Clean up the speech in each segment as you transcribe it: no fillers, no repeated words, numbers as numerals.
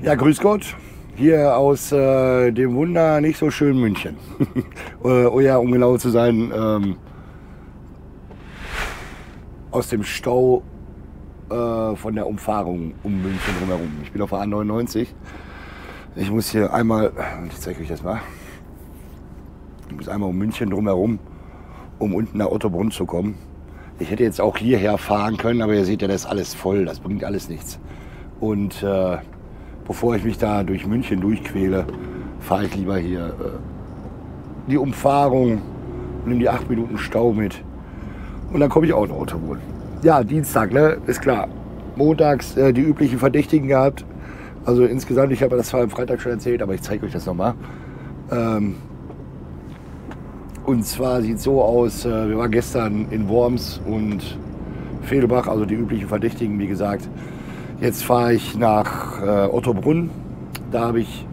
Ja, grüß Gott. Hier aus dem Wunder nicht so schönen München. Ja, um genau zu sein, aus dem Stau von der Umfahrung um München drumherum. Ich bin auf der A99. Ich muss hier einmal, ich zeige euch das mal. Ich muss einmal um München drumherum, um unten nach Ottobrunn zu kommen. Ich hätte jetzt auch hierher fahren können, aber ihr seht ja, das ist alles voll. Das bringt alles nichts. Und bevor ich mich da durch München durchquäle, fahre ich lieber hier die Umfahrung, nehme die 8 Minuten Stau mit und dann komme ich auch nach Ottobrunn. Ja, Dienstag, ne, ist klar. Montags die üblichen Verdächtigen gehabt. Also insgesamt, ich habe das zwar am Freitag schon erzählt, aber ich zeige euch das nochmal. Und zwar sieht es so aus, wir waren gestern in Worms und Fehlbach, also die üblichen Verdächtigen, wie gesagt. Jetzt fahre ich nach Ottobrunn. Da habe ich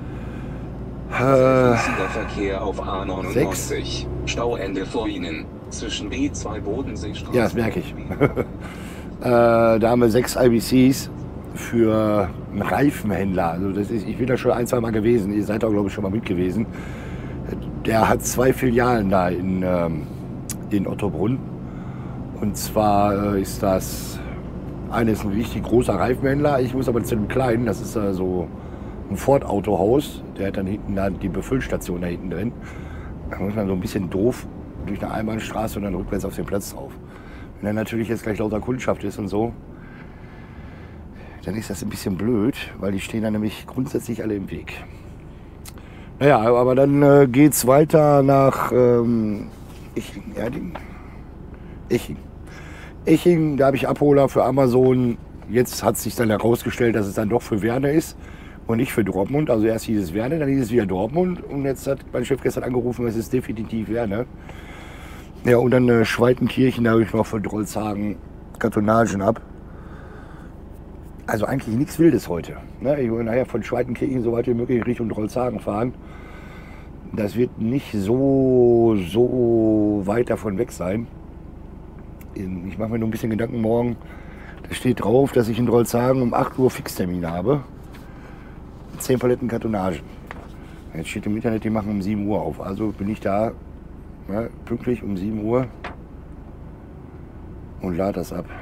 Verkehr auf A99. 6. Stauende vor Ihnen. Zwischen B2 Bodenseestraße. Ja, das merke ich. Da haben wir 6 IBCs für einen Reifenhändler. Also das ist, ich bin da schon 1-2 Mal gewesen. Ihr seid da, glaube ich, schon mal mit gewesen. Der hat 2 Filialen da in Ottobrunn. Und zwar ist das... Eine ist ein richtig großer Reifenhändler. Ich muss aber zu dem kleinen, das ist so ein Ford-Autohaus. Der hat dann hinten da die Befüllstation da hinten drin. Da muss man so ein bisschen doof durch eine Einbahnstraße und dann rückwärts auf den Platz drauf. Wenn dann natürlich jetzt gleich lauter Kundschaft ist und so, dann ist das ein bisschen blöd, weil die stehen dann nämlich grundsätzlich alle im Weg. Naja, aber dann geht's weiter nach Eching, da habe ich Abholer für Amazon. Jetzt hat sich dann herausgestellt, dass es dann doch für Werne ist und nicht für Dortmund. Also erst hieß es Werne, dann hieß es wieder Dortmund und jetzt hat mein Chef gestern angerufen, es ist definitiv Werne. Ja, und dann Schweitenkirchen, da habe ich noch von Drolshagen Kartonagen ab. Also eigentlich nichts Wildes heute. Ne? Ich will nachher von Schweitenkirchen so weit wie möglich Richtung Drolshagen fahren. Das wird nicht so weit davon weg sein. Ich mache mir nur ein bisschen Gedanken morgen. Da steht drauf, dass ich in Drolshagen um 8 Uhr Fixtermin habe. 10 Paletten Kartonage. Jetzt steht im Internet, die machen um 7 Uhr auf. Also bin ich da pünktlich um 7 Uhr und lade das ab.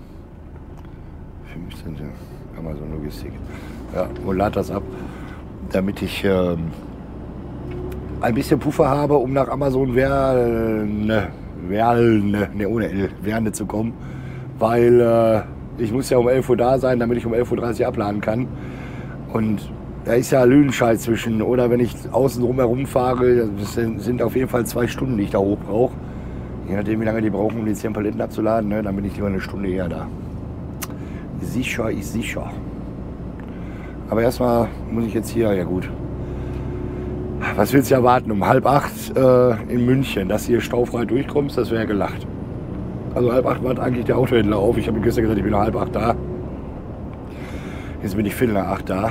15. Amazon Logistik. Ja, und lade das ab, damit ich ein bisschen Puffer habe, um nach Amazon Werne zu kommen, weil ich muss ja um 11 Uhr da sein, damit ich um 11:30 Uhr abladen kann. Und da ist ja Lüdenscheid zwischen, oder wenn ich außen drumherum fahre, das sind auf jeden Fall 2 Stunden, die ich da hoch brauche. Je nachdem, wie lange die brauchen, um die 10 Paletten abzuladen, ne, dann bin ich lieber eine Stunde eher da. Sicher ist sicher. Aber erstmal muss ich jetzt hier, ja gut. Was willst du erwarten? Um 7:30 in München, dass du hier staufrei durchkommst, das wäre gelacht. Also 7:30 wartet eigentlich der Autohändler auf. Ich habe ihm gestern gesagt, ich bin um 7:30 da. Jetzt bin ich 7:45 da.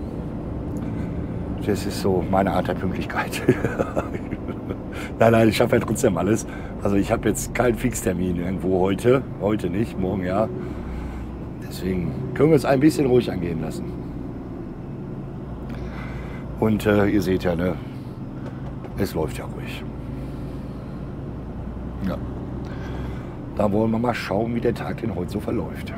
Das ist so meine Art der Pünktlichkeit. Nein, ich schaffe ja trotzdem alles. Also ich habe jetzt keinen Fixtermin irgendwo heute. Heute nicht, morgen ja. Deswegen können wir es ein bisschen ruhig angehen lassen. Und ihr seht ja, ne, es läuft ja ruhig. Ja. Da wollen wir mal schauen, wie der Tag denn heute so verläuft.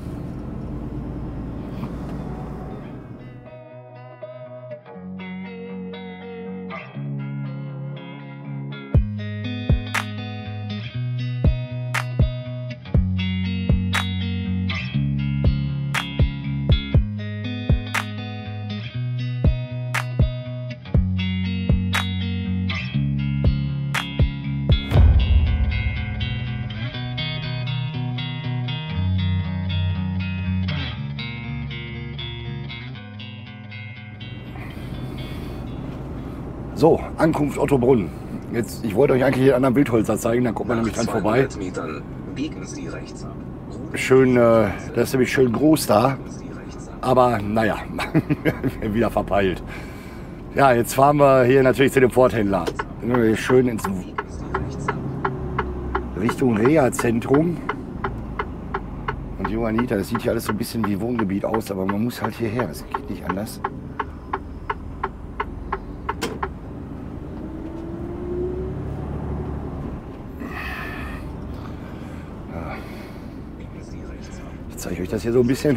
So, Ankunft Ottobrunn. Jetzt, ich wollte euch eigentlich den anderen Wildholzer zeigen, da kommt man nämlich dran vorbei. Metern biegen Sie rechts ab. Schön, das ist nämlich schön groß da, aber naja, wieder verpeilt. Ja, jetzt fahren wir hier natürlich zu dem Ford-Händler. Schön ins Richtung Reha-Zentrum. Und Johanniter, das sieht hier alles so ein bisschen wie Wohngebiet aus, aber man muss halt hierher, es geht nicht anders. Ja. Ich zeige euch das hier so ein bisschen.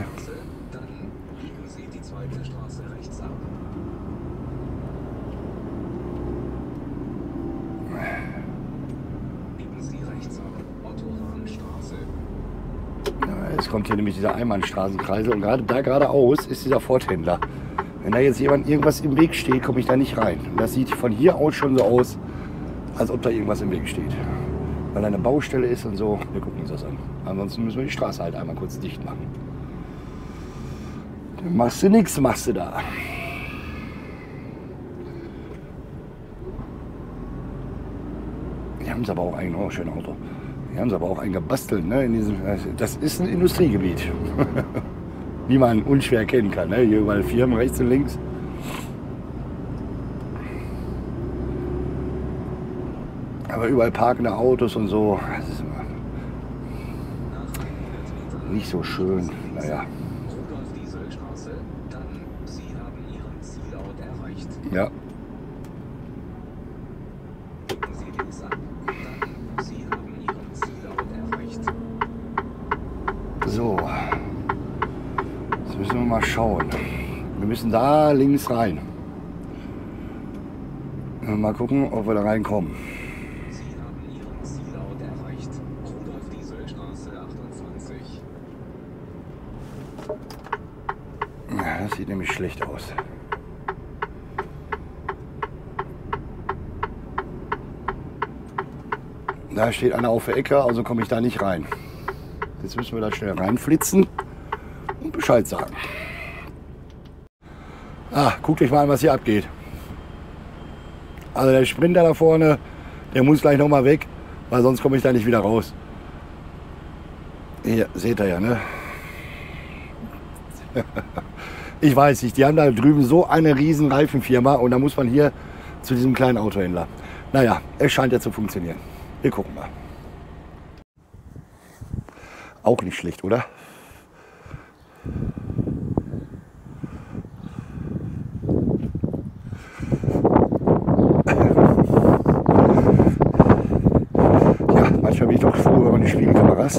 Es kommt hier nämlich dieser Einbahnstraßenkreisel und gerade da geradeaus ist dieser Ford-Händler. Wenn da jetzt jemand irgendwas im Weg steht, komme ich da nicht rein. Und das sieht von hier aus schon so aus, als ob da irgendwas im Weg steht. Weil da eine Baustelle ist und so. Wir gucken uns das an. Ansonsten müssen wir die Straße halt einmal kurz dicht machen. Dann machst du nichts, machst du da. Die haben es aber auch eigentlich noch ein schönes Auto. Die haben es aber auch eingebastelt, ne? Das ist ein Industriegebiet, wie man unschwer erkennen kann. Ne? Hier überall Firmen rechts und links. Aber überall parkende Autos und so. Das ist immer nicht so schön. Naja. Ja. So, jetzt müssen wir mal schauen. Wir müssen da links rein. Mal gucken, ob wir da reinkommen. Sie haben Ihren Zielort erreicht. Rudolf-Diesel-Straße 28. Ja, das sieht nämlich schlecht aus. Da steht einer auf der Ecke, also komme ich da nicht rein. Jetzt müssen wir da schnell reinflitzen und Bescheid sagen. Ah, guckt euch mal an, was hier abgeht. Also der Sprinter da vorne, der muss gleich noch mal weg, weil sonst komme ich da nicht wieder raus. Hier, seht ihr ja, ne? Ich weiß nicht, die haben da drüben so eine riesen Reifenfirma und da muss man hier zu diesem kleinen Autohändler. Naja, es scheint ja zu funktionieren. Wir gucken mal. Auch nicht schlecht, oder? Ja, manchmal bin ich doch froh über die Spiegelkameras.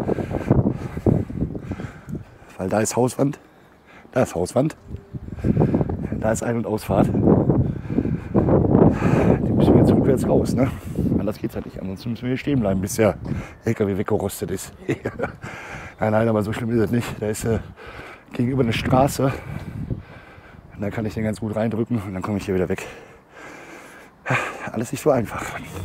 Weil da ist Hauswand, da ist Hauswand, da ist Ein- und Ausfahrt. Die müssen wir jetzt rückwärts raus, ne? Anders geht's halt nicht. Ansonsten müssen wir hier stehen bleiben, bis der LKW weggerostet ist. Nein, aber so schlimm ist es nicht. Da ist gegenüber eine Straße. Und da kann ich den ganz gut reindrücken und dann komme ich hier wieder weg. Alles nicht so einfach.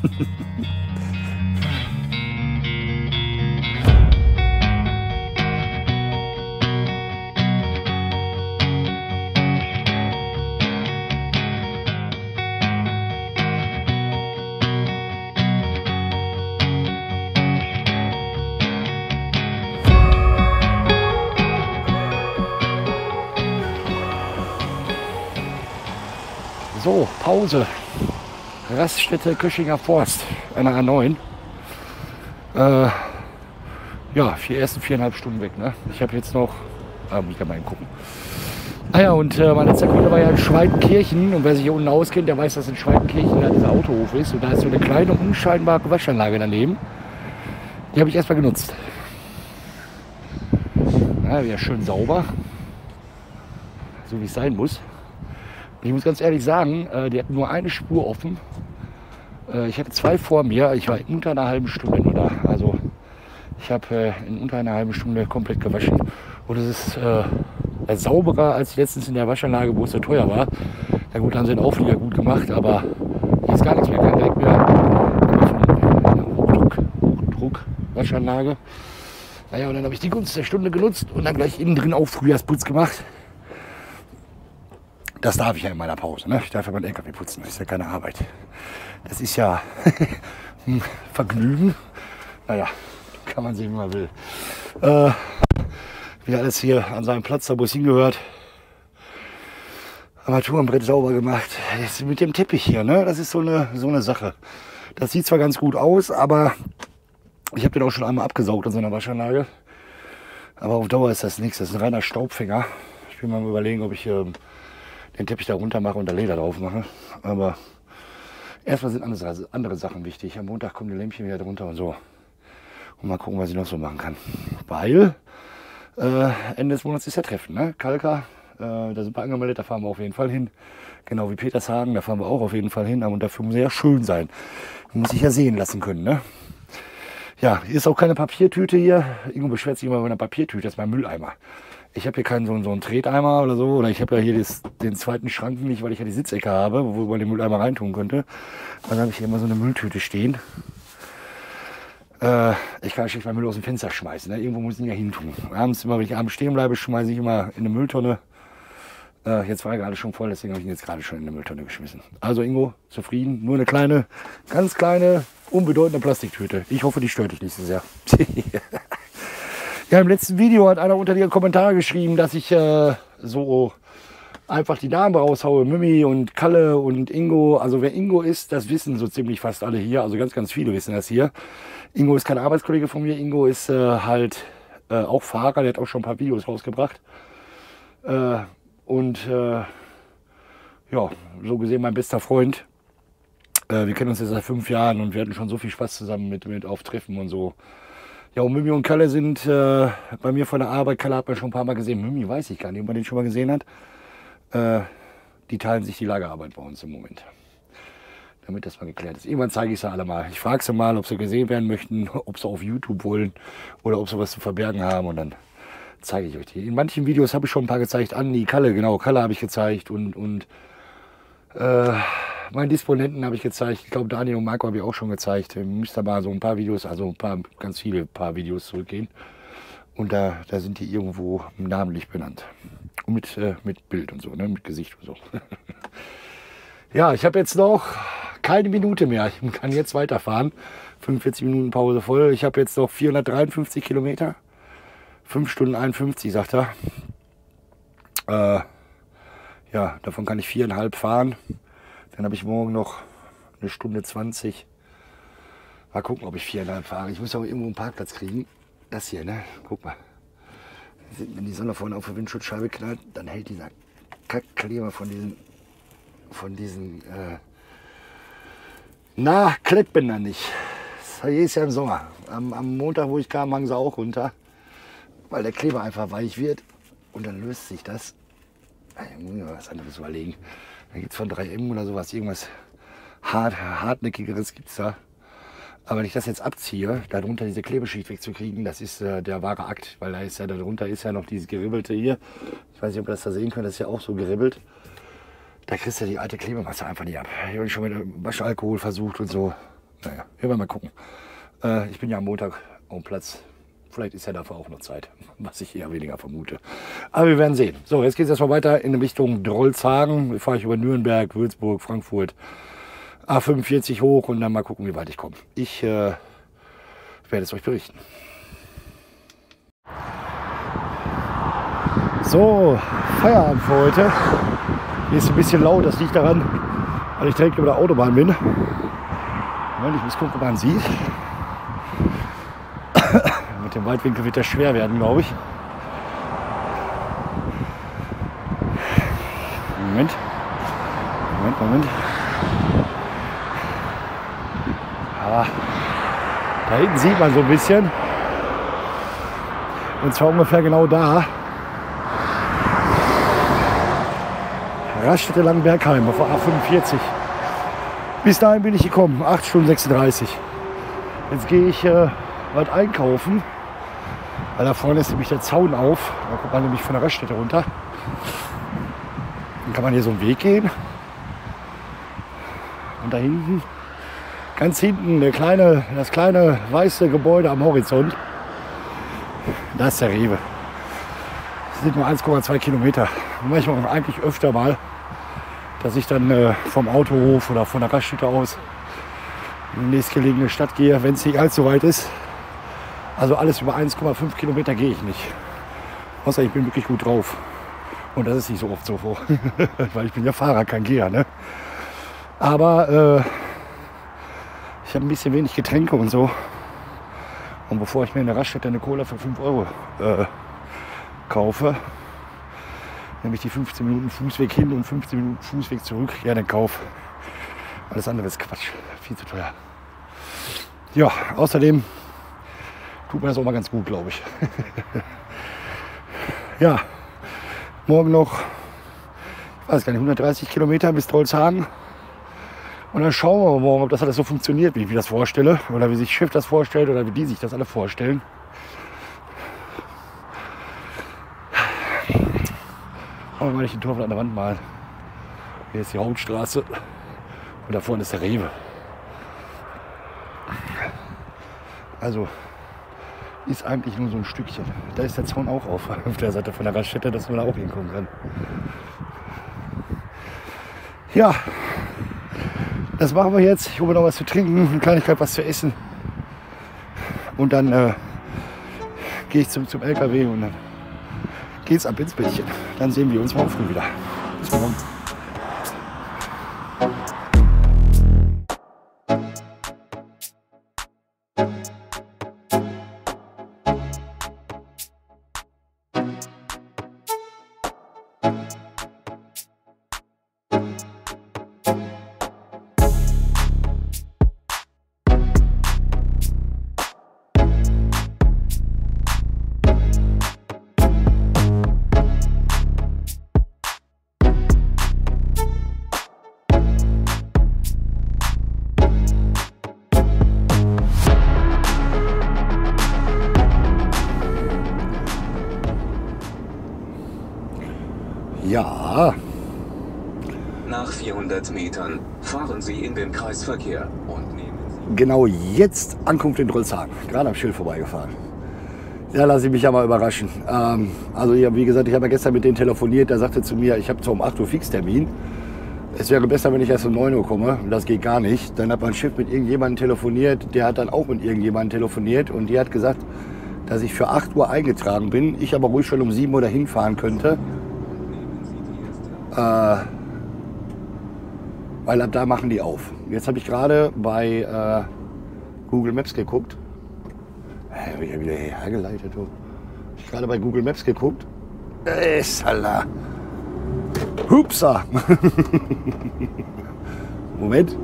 So, Pause. Raststätte Köchinger Forst an der A9. Ja, die ersten 4,5 Stunden weg. Ne? Ich habe jetzt noch, muss ich mal gucken. Ah ja, und mein letzter Kunde war ja in Schweitenkirchen. Und wer sich hier unten auskennt, der weiß, dass in Schweitenkirchen da dieser Autohof ist. Und da ist so eine kleine, unscheinbare Waschanlage daneben. Die habe ich erstmal genutzt. Ja, wieder schön sauber. So wie es sein muss. Ich muss ganz ehrlich sagen, die hatten nur eine Spur offen. Ich hatte 2 vor mir. Ich war in unter einer halben Stunde nur da. Also ich habe in unter einer halben Stunde komplett gewaschen. Und es ist sauberer als letztens in der Waschanlage, wo es so teuer war. Ja gut, haben sie den Auflieger gut gemacht, aber hier ist gar nichts mehr. Kann direkt wieder Hochdruck-Waschanlage. Naja, und dann habe ich die Gunst der Stunde genutzt und dann gleich innen drin auch Frühjahrsputz gemacht. Das darf ich ja in meiner Pause. Ne? Ich darf ja meinen LKW putzen. Das ist ja keine Arbeit. Das ist ja ein Vergnügen. Naja, kann man sehen, wie man will. Wie alles hier an seinem Platz, da wo es hingehört. Armaturenbrett sauber gemacht. Jetzt mit dem Teppich hier, ne? Das ist so eine Sache. Das sieht zwar ganz gut aus, aber ich habe den auch schon einmal abgesaugt in so einer Waschanlage. Aber auf Dauer ist das nichts. Das ist ein reiner Staubfänger. Ich bin mal überlegen, ob ich den Teppich da runter mache und da Leder drauf mache. Aber erstmal sind andere Sachen wichtig. Am Montag kommen die Lämpchen wieder drunter und so. Und mal gucken, was ich noch so machen kann. Weil Ende des Monats ist ja Treffen, ne? Kalka, da sind wir angemeldet, da fahren wir auf jeden Fall hin. Genau wie Petershagen, da fahren wir auch auf jeden Fall hin. Und dafür muss er ja schön sein. Muss sich ja sehen lassen können, ne? Ja, hier ist auch keine Papiertüte hier. Ingo beschwert sich immer über eine Papiertüte, das ist mein Mülleimer. Ich habe hier keinen so einen Treteimer oder so. Oder ich habe ja hier den zweiten Schrank nicht, weil ich ja die Sitzecke habe, wo man den Mülleimer reintun könnte. Dann habe ich hier immer so eine Mülltüte stehen. Ich kann schlecht meinen Müll aus dem Fenster schmeißen. Ne? Irgendwo muss ich ihn ja hin tun. Abends, immer, wenn ich abends stehen bleibe, schmeiße ich immer in eine Mülltonne. Jetzt war er gerade schon voll, deswegen habe ich ihn jetzt gerade schon in eine Mülltonne geschmissen. Also Ingo, zufrieden. Nur eine kleine, ganz kleine, unbedeutende Plastiktüte. Ich hoffe, die stört dich nicht so sehr. Ja, im letzten Video hat einer unter die Kommentare geschrieben, dass ich so einfach die Namen raushaue. Mimi und Kalle und Ingo. Also wer Ingo ist, das wissen so ziemlich fast alle hier. Also ganz, ganz viele wissen das hier. Ingo ist kein Arbeitskollege von mir. Ingo ist halt auch Fahrer. Der hat auch schon ein paar Videos rausgebracht. Ja, so gesehen mein bester Freund. Wir kennen uns jetzt seit 5 Jahren und wir hatten schon so viel Spaß zusammen mit Auftreffen und so. Ja, und Mimi und Kalle sind bei mir von der Arbeit. Kalle hat man schon ein paar Mal gesehen. Mimi weiß ich gar nicht, ob man den schon mal gesehen hat. Die teilen sich die Lagerarbeit bei uns im Moment. Damit das mal geklärt ist. Irgendwann zeige ich sie alle mal. Ich frage sie mal, ob sie gesehen werden möchten, ob sie auf YouTube wollen oder ob sie was zu verbergen haben. Und dann zeige ich euch die. In manchen Videos habe ich schon ein paar gezeigt. Andi, Kalle, genau, Kalle habe ich gezeigt. Und meinen Disponenten habe ich gezeigt. Ich glaube, Daniel und Marco habe ich auch schon gezeigt. Ihr müsst aber so ein paar Videos, also ganz viele Videos zurückgehen. Und da sind die irgendwo namentlich benannt. Und mit Bild und so, ne? Mit Gesicht und so. Ja, ich habe jetzt noch keine Minute mehr. Ich kann jetzt weiterfahren. 45 Minuten Pause voll. Ich habe jetzt noch 453 Kilometer. 5 Stunden 51, sagt er. Ja, davon kann ich 4,5 fahren. Dann habe ich morgen noch 1 Stunde 20. Mal gucken, ob ich 4,5 fahre. Ich muss auch irgendwo einen Parkplatz kriegen. Das hier, ne? Guck mal. Wenn die Sonne vorne auf der Windschutzscheibe knallt, dann hält dieser Kackkleber von diesen Klettbändern nicht. Das ist ja im Sommer. Am Montag, wo ich kam, hang sie auch runter, weil der Kleber einfach weich wird und dann löst sich das. Ich muss mir was anderes überlegen. Da gibt es von 3M oder sowas, irgendwas hartnäckigeres gibt es da. Aber wenn ich das jetzt abziehe, darunter diese Klebeschicht wegzukriegen, das ist der wahre Akt, weil darunter ist ja noch dieses Geribbelte hier. Ich weiß nicht, ob ihr das da sehen könnt, das ist ja auch so geribbelt. Da kriegst du die alte Klebemasse einfach nicht ab. Ich habe schon mit Waschalkohol versucht und so. Naja, wir werden mal gucken. Ich bin ja am Montag auf dem Platz. Vielleicht ist ja dafür auch noch Zeit, was ich eher weniger vermute. Aber wir werden sehen. So, jetzt geht es erstmal weiter in Richtung Drolshagen. Wir fahren über Nürnberg, Würzburg, Frankfurt, A45 hoch und dann mal gucken, wie weit ich komme. Ich werde es euch berichten. So, Feierabend für heute. Hier ist ein bisschen laut, das liegt daran, weil ich direkt über der Autobahn bin. Moment, ich muss gucken, ob man sieht. Mit dem Weitwinkel wird das schwer werden, glaube ich. Moment. Ah, da hinten sieht man so ein bisschen. Und zwar ungefähr genau da. Raststätte Langenbergheim auf A45. Bis dahin bin ich gekommen, 8 Stunden 36. Jetzt gehe ich weit einkaufen, weil da vorne ist nämlich der Zaun auf. Da kommt man nämlich von der Raststätte runter. Dann kann man hier so einen Weg gehen. Und da hinten, ganz hinten, das kleine weiße Gebäude am Horizont, da ist der Rewe. Das sind nur 1,2 Kilometer. Und manchmal eigentlich öfter mal, dass ich dann vom Autohof oder von der Raststätte aus in die nächstgelegene Stadt gehe, wenn es nicht allzu weit ist. Also alles über 1,5 Kilometer gehe ich nicht. Außer ich bin wirklich gut drauf. Und das ist nicht so oft so vor. Weil ich bin ja Fahrer, kein Geher, ne? Aber ich habe ein bisschen wenig Getränke und so. Und bevor ich mir in der Raststätte eine Cola für 5 Euro kaufe, nämlich die 15 Minuten Fußweg hin und 15 Minuten Fußweg zurück, ja, den Kauf. Alles andere ist Quatsch, viel zu teuer. Ja, außerdem tut mir das auch mal ganz gut, glaube ich. Ja, morgen noch, ich weiß gar nicht, 130 Kilometer bis Drolshagen. Und dann schauen wir mal morgen, ob das alles so funktioniert, wie ich mir das vorstelle. Oder wie sich Schiff das vorstellt oder wie die sich das alle vorstellen. Aber mal nicht den Teufel an der Wand malen. Hier ist die Hauptstraße und da vorne ist der Rewe. Also ist eigentlich nur so ein Stückchen. Da ist der Zaun auch auf der Seite von der Raststätte, dass man da auch hinkommen kann. Ja, das machen wir jetzt. Ich hole noch was zu trinken, eine Kleinigkeit was zu essen. Und dann gehe ich zum LKW und dann geht's ab ins Bettchen. Dann sehen wir uns morgen früh wieder. Bis morgen. Ja. Nach 400 Metern fahren Sie in den Kreisverkehr und nehmen Sie... Genau jetzt Ankunft in Drolshagen. Gerade am Schild vorbeigefahren. Ja, lasse ich mich ja mal überraschen. Also ja, wie gesagt, ich habe ja gestern mit denen telefoniert. Der sagte zu mir, ich habe zwar um 8 Uhr Fixtermin. Es wäre besser, wenn ich erst um 9 Uhr komme. Das geht gar nicht. Dann hat mein Schiff mit irgendjemandem telefoniert. Der hat dann auch mit irgendjemandem telefoniert. Und die hat gesagt, dass ich für 8 Uhr eingetragen bin. Ich aber ruhig schon um 7 Uhr dahin fahren könnte. Weil ab da machen die auf. Jetzt habe ich gerade bei Google Maps geguckt. Habe ich ja wieder hergeleitet. Habe ich gerade bei Google Maps geguckt. Salah. Hupsa. Moment.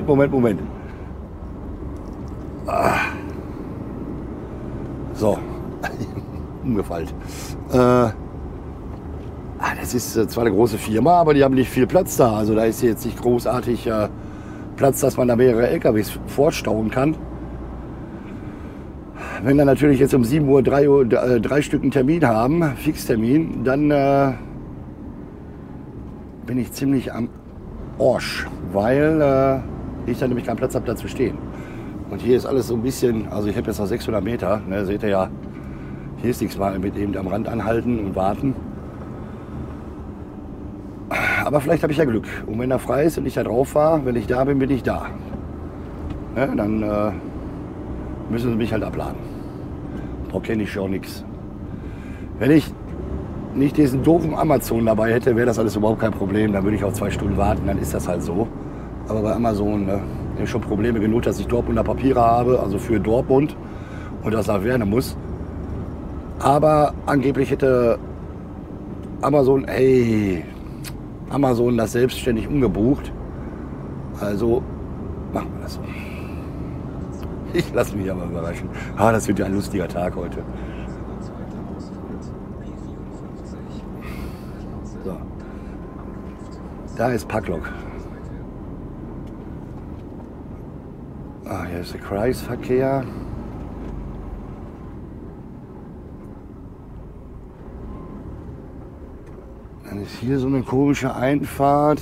So. Umgefallen. Das ist zwar eine große Firma, aber die haben nicht viel Platz da. Also da ist jetzt nicht großartig Platz, dass man da mehrere LKWs fortstauen kann. Wenn wir natürlich jetzt um 7 Uhr 3 Stück einen Termin haben, Fixtermin, dann bin ich ziemlich am Arsch, weil ich dann nämlich keinen Platz habe, da zu stehen. Und hier ist alles so ein bisschen, also ich habe jetzt noch 600 Meter, ne, seht ihr ja, hier ist nichts mal mit eben am Rand anhalten und warten. Aber vielleicht habe ich ja Glück. Und wenn er frei ist und ich da drauf fahre, wenn ich da bin, bin ich da. Ja, dann müssen sie mich halt abladen. Da kenne ich schon nichts. Wenn ich nicht diesen doofen Amazon dabei hätte, wäre das alles überhaupt kein Problem. Dann würde ich auch 2 Stunden warten, dann ist das halt so. Aber bei Amazon habe ich schon Probleme genug, dass ich Dortmunder Papiere habe, also für Dortmund und das nach Werne muss. Aber angeblich hätte Amazon das selbstständig umgebucht. Also machen wir das so. Ich lasse mich aber überraschen. Das wird ja ein lustiger Tag heute. So. Da ist Packlok. Hier ist der Kreisverkehr. Dann ist hier so eine komische Einfahrt.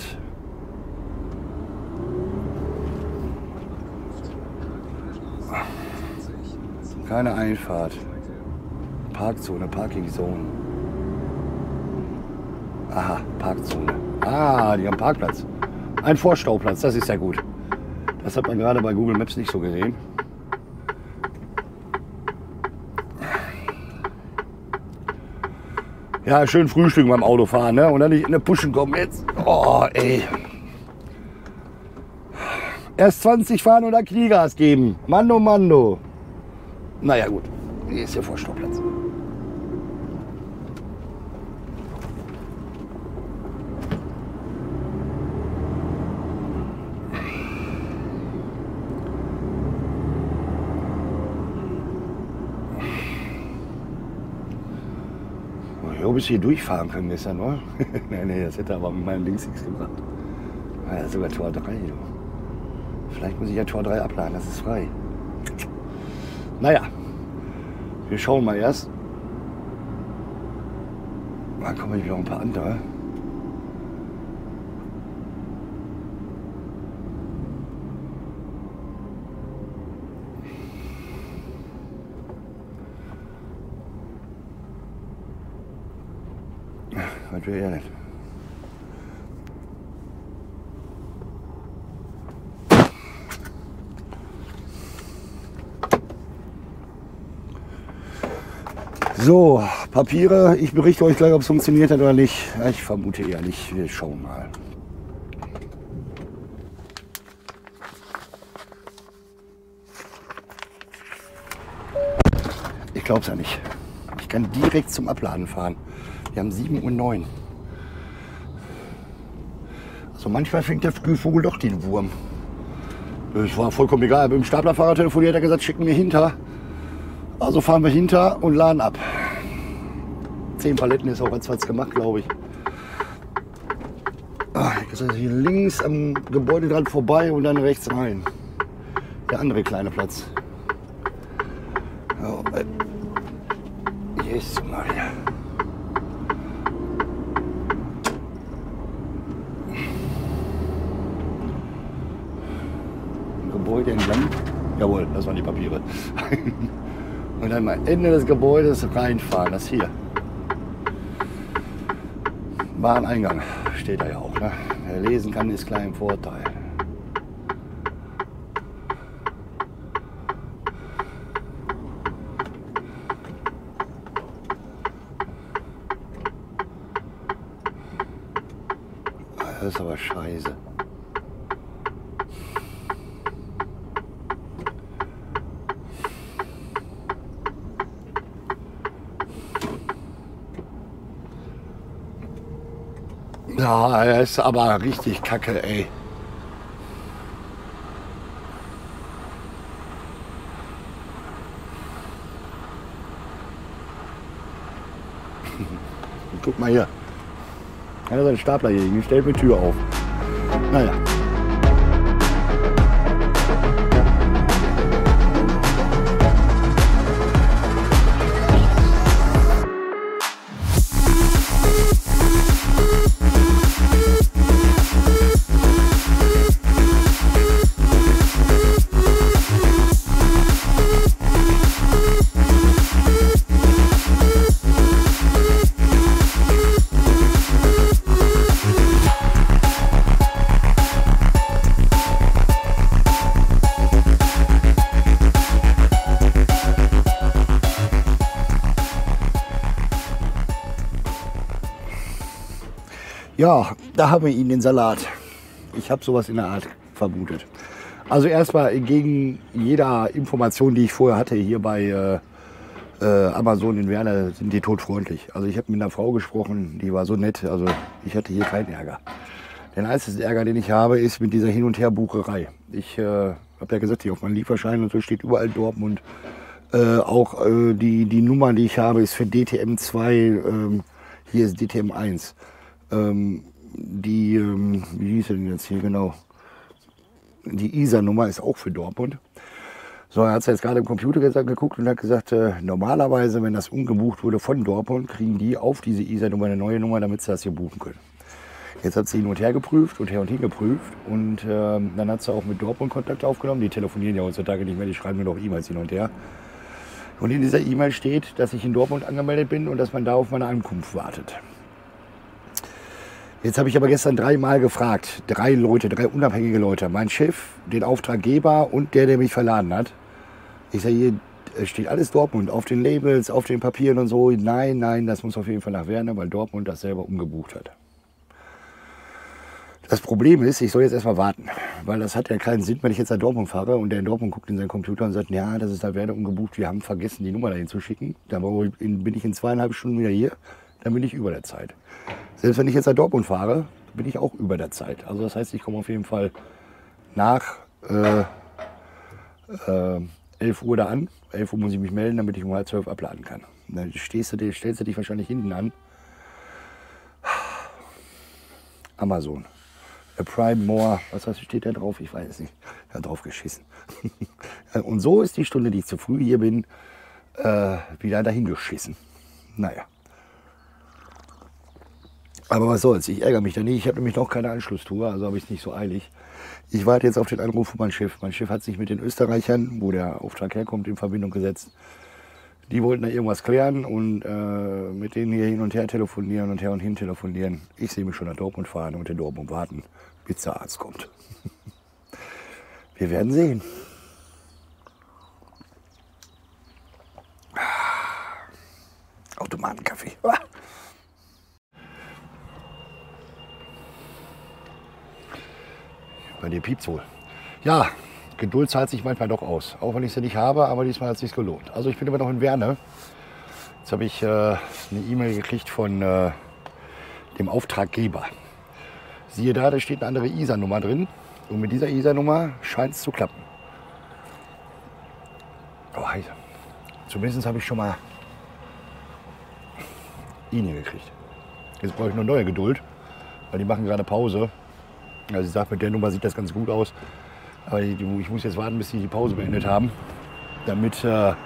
Keine Einfahrt. Parkzone, Parkingzone. Aha, Parkzone. Die haben Parkplatz. Ein Vorstauplatz, das ist ja gut. Das hat man gerade bei Google Maps nicht so gesehen. Ja, schön frühstücken beim Autofahren, ne? Und dann nicht in eine Puschen kommen jetzt. Oh, ey. Erst 20 fahren oder Kniegas geben. Mando, Mando. Naja gut, hier ist der Vorstauplatz. Bis hier durchfahren können gestern, oder? nee, das hätte aber mit meinem Links nichts gebracht. Ah, ja, sogar Tor 3. Du. Vielleicht muss ich ja Tor 3 abladen, das ist frei. Naja, wir schauen mal erst. Dann kommen wieder noch ein paar andere. Was will er denn? So, Papiere. Ich berichte euch gleich, ob es funktioniert hat oder nicht. Ja, ich vermute eher nicht. Wir schauen mal. Ich glaube es ja nicht. Ich kann direkt zum Abladen fahren. Wir haben 7:09 Uhr. Also manchmal fängt der Frühvogel doch den Wurm. Das war vollkommen egal. Mit dem Staplerfahrer telefoniert, hat er gesagt, schicken wir hinter. Also fahren wir hinter und laden ab. 10 Paletten ist auch ratzfatz gemacht, glaube ich. Jetzt ist hier links am Gebäude dran vorbei und dann rechts rein. Der andere kleine Platz. Oh, Jesus Maria. Gebäude entlang. Jawohl, das waren die Papiere. Und dann mal Ende des Gebäudes reinfahren, das hier. Bahneingang steht da ja auch. Ne? Wer lesen kann, ist klar im Vorteil. Das ist aber scheiße. Ja, das ist aber richtig kacke, ey. Guck mal hier. Einer seinen Stapler hier liegen, stellt mir Tür auf. Naja. Ja, da haben wir ihn, den Salat. Ich habe sowas in der Art vermutet. Also erstmal entgegen jeder Information, die ich vorher hatte, hier bei Amazon in Werle, sind die todfreundlich. Also ich habe mit einer Frau gesprochen, die war so nett, also ich hatte hier keinen Ärger. Den einzigen Ärger, den ich habe, ist mit dieser Hin- und Her-Bucherei. Ich habe ja gesagt, hier auf meinem Lieferschein und so steht überall Dortmund. Auch die Nummer, die ich habe, ist für DTM 2, hier ist DTM 1. Wie hieß er denn jetzt hier genau? Die ISA-Nummer ist auch für Dortmund. So, er hat es jetzt gerade im Computer geguckt und hat gesagt, normalerweise, wenn das umgebucht wurde von Dortmund, kriegen die auf diese ISA-Nummer eine neue Nummer, damit sie das hier buchen können. Jetzt hat sie hin und her geprüft und her und hin geprüft und dann hat sie auch mit Dortmund Kontakt aufgenommen. Die telefonieren ja heutzutage nicht mehr, die schreiben nur noch E-Mails hin und her. Und in dieser E-Mail steht, dass ich in Dortmund angemeldet bin und dass man da auf meine Ankunft wartet. Jetzt habe ich aber gestern 3 Mal gefragt, 3 Leute, 3 unabhängige Leute, mein Chef, den Auftraggeber und der mich verladen hat. Ich sage, hier steht alles Dortmund, auf den Labels, auf den Papieren und so. Nein, das muss auf jeden Fall nach Werner, weil Dortmund das selber umgebucht hat. Das Problem ist, ich soll jetzt erstmal warten, weil das hat ja keinen Sinn, wenn ich jetzt nach Dortmund fahre und der in Dortmund guckt in seinen Computer und sagt, ja, das ist da Werde umgebucht, wir haben vergessen, die Nummer dahin zu schicken. Dann bin ich in 2,5 Stunden wieder hier, dann bin ich über der Zeit. Selbst wenn ich jetzt nach Dortmund fahre, bin ich auch über der Zeit. Also das heißt, ich komme auf jeden Fall nach 11 Uhr da an. 11 Uhr muss ich mich melden, damit ich um 11:30 abladen kann. Dann stellst du dich wahrscheinlich hinten an. Amazon. A Prime More, was steht da drauf? Ich weiß es nicht. Ich habe drauf geschissen. Und so ist die Stunde, die ich zu früh hier bin, wieder dahin geschissen. Naja. Aber was soll's, ich ärgere mich da nicht. Ich habe nämlich noch keine Anschlusstour, also habe ich es nicht so eilig. Ich warte jetzt auf den Anruf von meinem Schiff. Mein Schiff hat sich mit den Österreichern, wo der Auftrag herkommt, in Verbindung gesetzt. Die wollten da irgendwas klären und mit denen hier hin und her telefonieren und her und hin telefonieren. Ich sehe mich schon nach Dortmund fahren und in Dortmund warten, bis der Arzt kommt. Wir werden sehen. Automatenkaffee. Bei dir piept's wohl. Ja, Geduld zahlt sich manchmal doch aus. Auch wenn ich sie nicht habe, aber diesmal hat es sich gelohnt. Also ich bin immer noch in Werne. Jetzt habe ich eine E-Mail gekriegt von dem Auftraggeber. Siehe da steht eine andere ISA-Nummer drin. Und mit dieser ISA-Nummer scheint es zu klappen. Oh, heiße. Zumindest habe ich schon mal INE gekriegt. Jetzt brauche ich nur neue Geduld, weil die machen gerade Pause. Also ich sage, mit der Nummer sieht das ganz gut aus. Aber ich muss jetzt warten, bis sie die Pause beendet haben, damit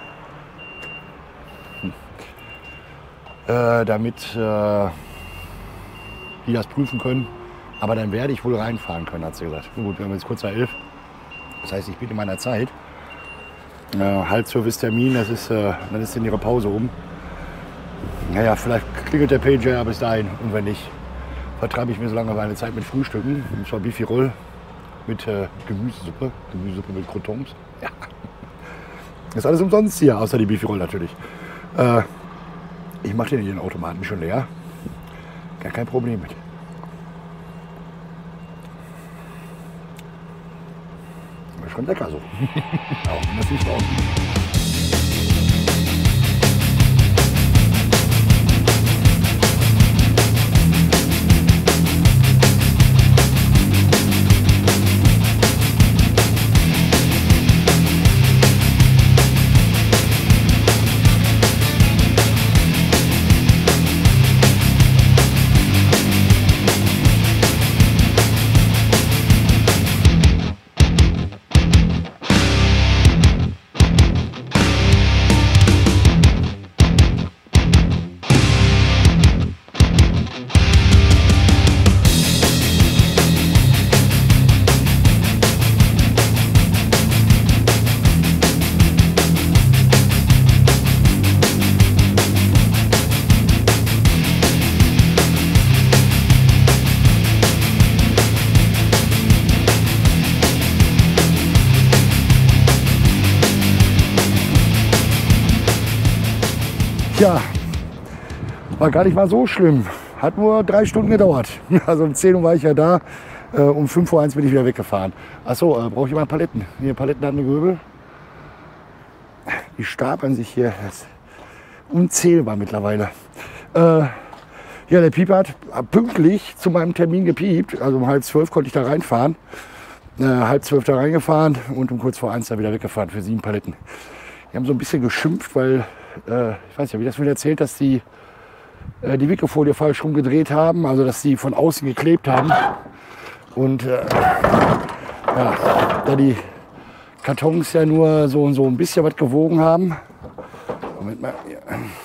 die das prüfen können. Aber dann werde ich wohl reinfahren können, hat sie gesagt. Gut, wir haben jetzt kurz nach 11. Das heißt, ich bin in meiner Zeit. Halbservice-Termin, dann ist dann ihre Pause um. Naja, vielleicht klingelt der Pager ja bis dahin. Und wenn nicht, vertreibe ich mir so lange meine Zeit mit Frühstücken. Und zwar Bifirol mit Gemüsesuppe mit Croutons. Ja. Das ist alles umsonst hier, außer die Bifirol natürlich. Ich mache den Automaten schon leer. Gar kein Problem mit. Ist schon lecker so. Auch wenn das nicht raus. Tja, war gar nicht mal so schlimm. Hat nur 3 Stunden gedauert. Also um 10 Uhr war ich ja da, um 5:01 Uhr bin ich wieder weggefahren. Achso, brauche ich mal Paletten. Hier, Paletten hat eine Göbel. Die stapeln sich hier. Das ist unzählbar mittlerweile. Ja, der Pieper hat pünktlich zu meinem Termin gepiept. Also um 11:30 konnte ich da reinfahren. 11:30 da reingefahren und um kurz vor 1 da wieder weggefahren für 7 Paletten. Die haben so ein bisschen geschimpft, weil, ich weiß ja, wie das mir erzählt, dass die Wickelfolie falsch rumgedreht haben, also dass die von außen geklebt haben. Und ja, da die Kartons ja nur so und so ein bisschen was gewogen haben, Moment mal, hier.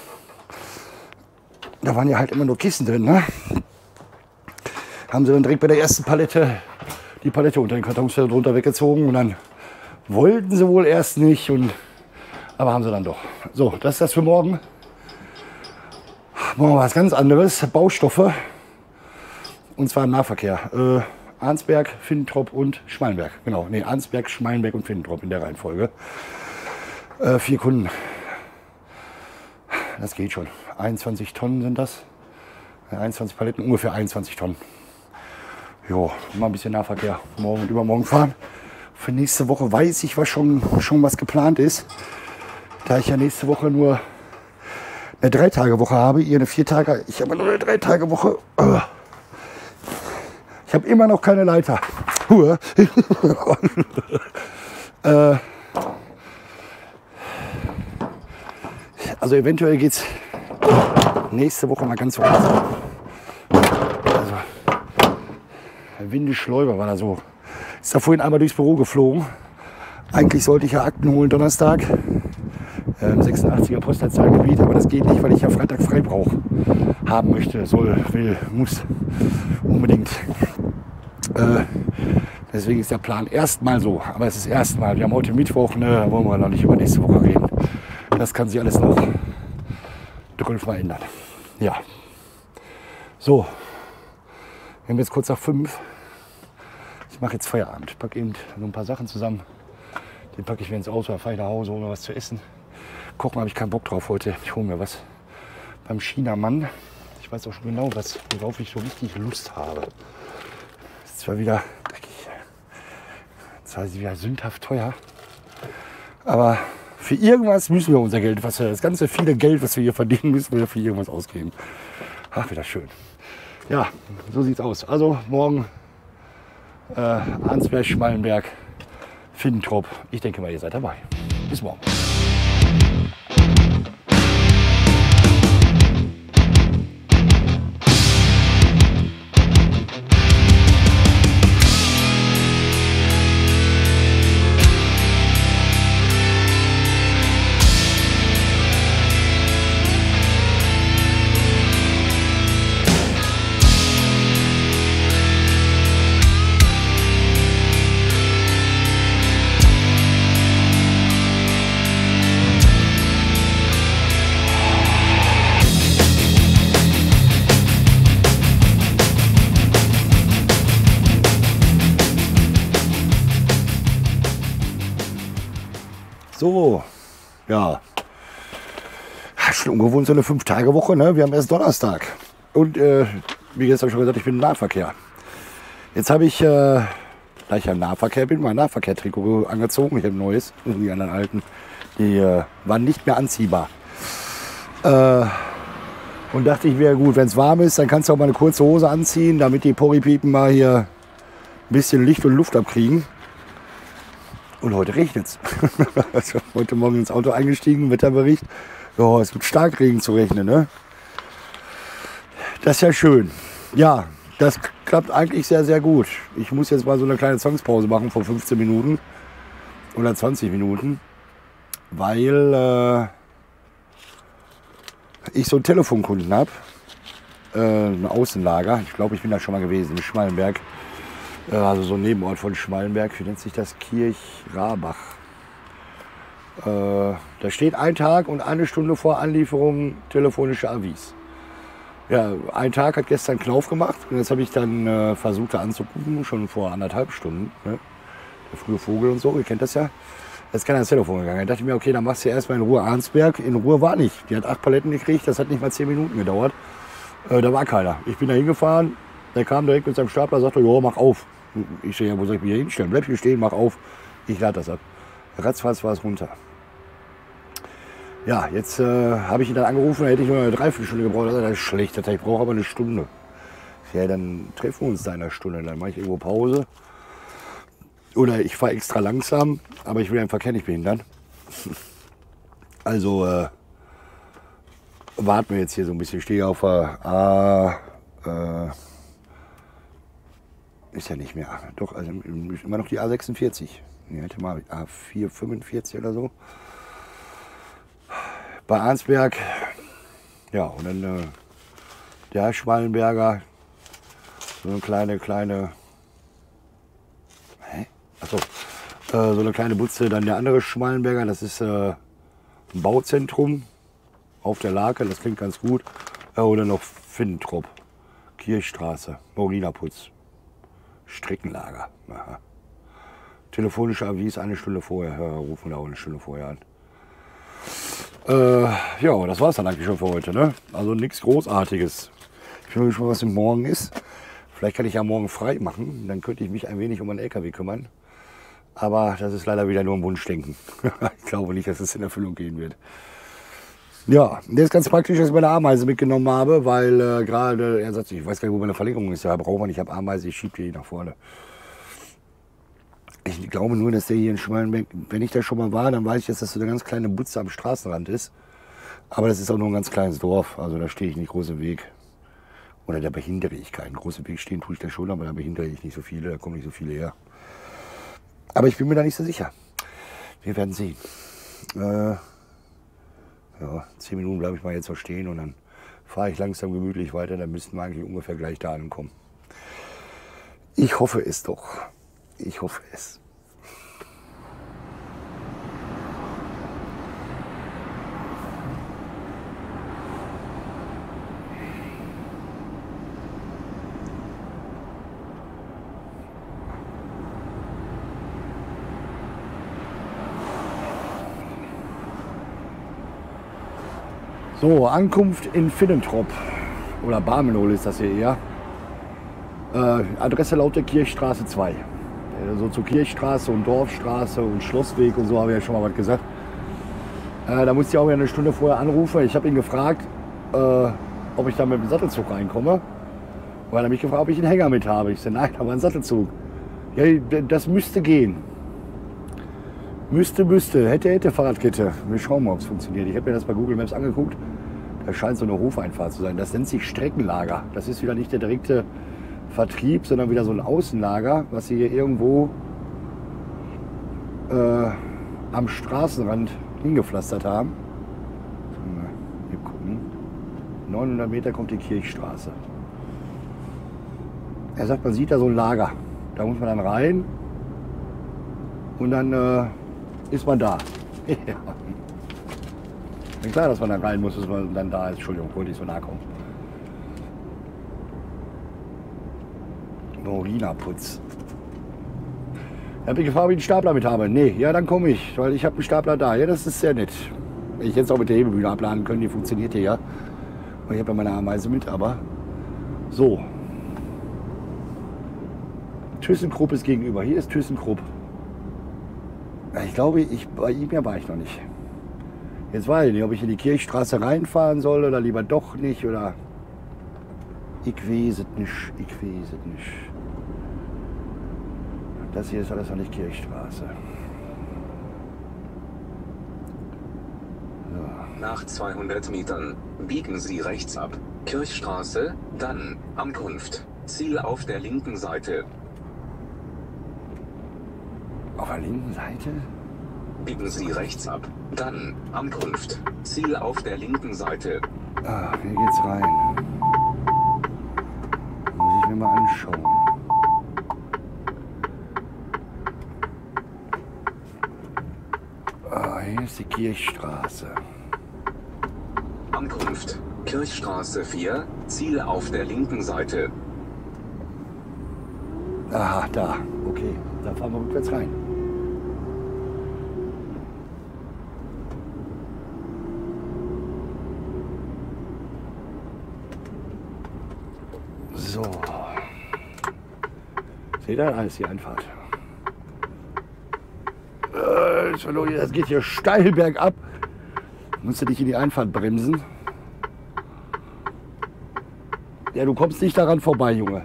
Da waren ja halt immer nur Kissen drin, ne? Haben sie dann direkt bei der ersten Palette die Palette unter den Kartons drunter weggezogen und dann wollten sie wohl erst nicht, aber haben sie dann doch. So, das ist das für morgen. Morgen was ganz anderes, Baustoffe, und zwar im Nahverkehr. Arnsberg, Finnentrop und Schmalenberg. Genau, nee, Arnsberg, Schmalenberg und Finnentrop in der Reihenfolge. 4 Kunden. Das geht schon. 21 Tonnen sind das. 21 Paletten, ungefähr 21 Tonnen. Jo, mal ein bisschen Nahverkehr morgen und übermorgen fahren. Für nächste Woche weiß ich, was schon was geplant ist. Da ich ja nächste Woche nur eine 3-Tage-Woche habe, ihr eine 4 Tage, ich habe nur eine 3-Tage-Woche. Ich habe immer noch keine Leiter. Also eventuell geht es nächste Woche mal ganz woanders. Also, der Windeschleuber war da so. Ist da vorhin einmal durchs Büro geflogen. Eigentlich sollte ich ja Akten holen Donnerstag. 86er Postleitzahlengebiet, aber das geht nicht, weil ich ja Freitag frei brauche. Haben möchte, soll, will, muss. Unbedingt. Deswegen ist der Plan erstmal so. Aber es ist erstmal. Wir haben heute Mittwoch, ne, da wollen wir noch nicht über nächste Woche reden. Das kann sich alles noch 12-mal ändern. Ja. So. Wir haben jetzt kurz nach 5. Ich mache jetzt Feierabend. Ich packe eben so ein paar Sachen zusammen. Den packe ich mir ins Auto, dann fahre ich nach Hause, hole mir was zu essen. Kochen habe ich keinen Bock drauf heute. Ich hole mir was beim Chinamann. Ich weiß auch schon genau, worauf ich so richtig Lust habe. Das ist zwar wieder dreckig. Zwar ist sie wieder sündhaft teuer. Aber für irgendwas müssen wir unser Geld, das ganze viele Geld, was wir hier verdienen, müssen wir für irgendwas ausgeben. Ach, wieder schön. Ja, so sieht's aus. Also morgen Arnsberg, Schmallenberg, Finntrop. Ich denke mal, ihr seid dabei. Bis morgen. So, ja, schon ungewohnt so eine 5-Tage-Woche, ne? Wir haben erst Donnerstag und wie gestern schon gesagt, ich bin im Nahverkehr. Jetzt habe ich, da ich ja im Nahverkehr bin, mein Nahverkehr-Trikot angezogen. Ich habe ein neues, die anderen alten, die waren nicht mehr anziehbar. Und dachte ich, wäre gut, wenn es warm ist, dann kannst du auch mal eine kurze Hose anziehen, damit die Porripiepen mal hier ein bisschen Licht und Luft abkriegen. Und heute regnet es. Also heute Morgen ins Auto eingestiegen, Wetterbericht. Ja, es wird stark Regen zu rechnen, ne? Das ist ja schön. Ja, das klappt eigentlich sehr, sehr gut. Ich muss jetzt mal so eine kleine Zwangspause machen von 15 Minuten oder 20 Minuten, weil ich so einen Telefonkunden habe. Ein Außenlager. Ich glaube, ich bin da schon mal gewesen, in Schmallenberg. Also so ein Nebenort von Schmallenberg, wie nennt sich das? Kirch-Rabach. Da steht 1 Tag und 1 Stunde vor Anlieferung telefonische Avis. Ja, 1 Tag hat gestern Knauf gemacht und jetzt habe ich dann versucht, da anzurufen, schon vor 1,5 Stunden. Ne? Der frühe Vogel und so, ihr kennt das ja. Jetzt kann das Telefon gegangen. Da dachte ich mir, okay, dann machst du erstmal in Ruhe Arnsberg. In Ruhe war nicht. Die hat 8 Paletten gekriegt, das hat nicht mal 10 Minuten gedauert. Da war keiner. Ich bin da hingefahren, der kam direkt mit seinem Stapler, sagte, jo, mach auf. Ich sehe ja, wo soll ich mich hier hinstellen? Bleib hier stehen, mach auf. Ich lade das ab. Ratzfatz war es runter. Ja, jetzt habe ich ihn dann angerufen, da hätte ich nur eine Dreiviertelstunde gebraucht. Das ist schlecht, ich brauche aber eine Stunde. Ja, dann treffen wir uns da in einer Stunde. Dann mache ich irgendwo Pause. Oder ich fahre extra langsam, aber ich will den Verkehr nicht behindern. Also warten wir jetzt hier so ein bisschen. Ich stehe auf der ist ja nicht mehr. Doch, also immer noch die A46. Ich hätte mal A445 oder so. Bei Arnsberg. Ja, und dann der Schmallenberger. So eine kleine. Hä? Achso. So eine kleine Butze. Dann der andere Schmallenberger. Das ist ein Bauzentrum auf der Lake. Das klingt ganz gut. Oder noch Finntrop. Kirchstraße. Morinamputz. Streckenlager. Aha. Telefonische Avis 1 Stunde vorher. Rufen da auch 1 Stunde vorher an. Ja, das war es dann eigentlich schon für heute. Ne? Also nichts Großartiges. Ich bin mal gespannt, was morgen ist. Vielleicht kann ich ja morgen frei machen, dann könnte ich mich ein wenig um einen LKW kümmern. Aber das ist leider wieder nur ein Wunschdenken. Ich glaube nicht, dass es in Erfüllung gehen wird. Ja, das ist ganz praktisch, dass ich meine Ameise mitgenommen habe, weil gerade, er sagt, ich weiß gar nicht, wo meine Verlängerung ist. Ja, braucht man nicht, ich habe Ameise, ich schiebe die nach vorne. Ich glaube nur, dass der hier in Schmalenberg, wenn ich da schon mal war, dann weiß ich, dass das so eine ganz kleine Butze am Straßenrand ist. Aber das ist auch nur ein ganz kleines Dorf, also da stehe ich nicht groß im Weg. Oder da behindere ich keinen. Große Weg stehen tue ich da schon, aber da behindere ich nicht so viele, da kommen nicht so viele her. Aber ich bin mir da nicht so sicher. Wir werden sehen. Ja, 10 Minuten bleibe ich mal jetzt noch stehen und dann fahre ich langsam gemütlich weiter. Dann müssten wir eigentlich ungefähr gleich da ankommen. Ich hoffe es doch. Ich hoffe es. So, Ankunft in Finnentrop. Oder Barmenol ist das hier eher. Adresse lautet Kirchstraße 2. So zur Kirchstraße und Dorfstraße und Schlossweg und so habe ich ja schon mal was gesagt. Da musste ich auch wieder eine Stunde vorher anrufen. Ich habe ihn gefragt, ob ich da mit dem Sattelzug reinkomme. Weil er mich gefragt, ob ich einen Hänger mit habe. Ich sage, nein, aber einen Sattelzug. Ja, das müsste gehen. Müsste. Hätte Fahrradkette. Wir schauen mal, ob es funktioniert. Ich habe mir das bei Google Maps angeguckt. Da scheint so eine Hofeinfahrt zu sein. Das nennt sich Streckenlager. Das ist wieder nicht der direkte Vertrieb, sondern wieder so ein Außenlager, was sie hier irgendwo am Straßenrand hingepflastert haben. Hier gucken. 900 Meter kommt die Kirchstraße. Er sagt, man sieht da so ein Lager. Da muss man dann rein und dann ist man da. Ja. Ja, klar, dass man dann rein muss, dass man dann da ist. Entschuldigung, wollte ich so nah kommen. Morina-Putz. Ich habe mich gefragt, ob ich einen Stapler mit habe. Nee, ja, dann komme ich, weil ich habe einen Stapler da. Ja, das ist sehr nett. Ich hätte es auch mit der Hebebühne abladen können, die funktioniert hier ja. Und ich habe ja meine Ameise mit, aber so. ThyssenKrupp ist gegenüber. Hier ist ThyssenKrupp. Ich glaube, bei ihm ja war ich noch nicht. Jetzt weiß ich nicht, ob ich in die Kirchstraße reinfahren soll oder lieber doch nicht. Oder ich weiß es nicht. Das hier ist alles noch nicht Kirchstraße. So. Nach 200 Metern biegen Sie rechts ab. Kirchstraße, dann Ankunft. Ziel auf der linken Seite. Auf der linken Seite? Biegen Sie rechts ab. Dann Ankunft. Ziel auf der linken Seite. Ah, hier geht's rein. Muss ich mir mal anschauen. Ah, hier ist die Kirchstraße. Ankunft. Kirchstraße 4. Ziel auf der linken Seite. Aha, da. Okay, da fahren wir rückwärts rein. So. Seht ihr? Da ist die Einfahrt. Das geht hier steil bergab. Musst du dich in die Einfahrt bremsen. Ja, du kommst nicht daran vorbei, Junge.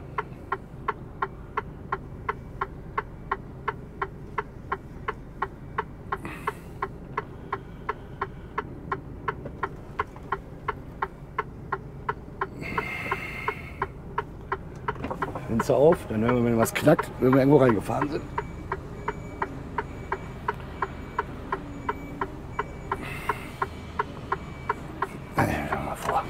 Fenster auf, dann hören wir, wenn was knackt, wenn wir irgendwo reingefahren sind. Mal vor.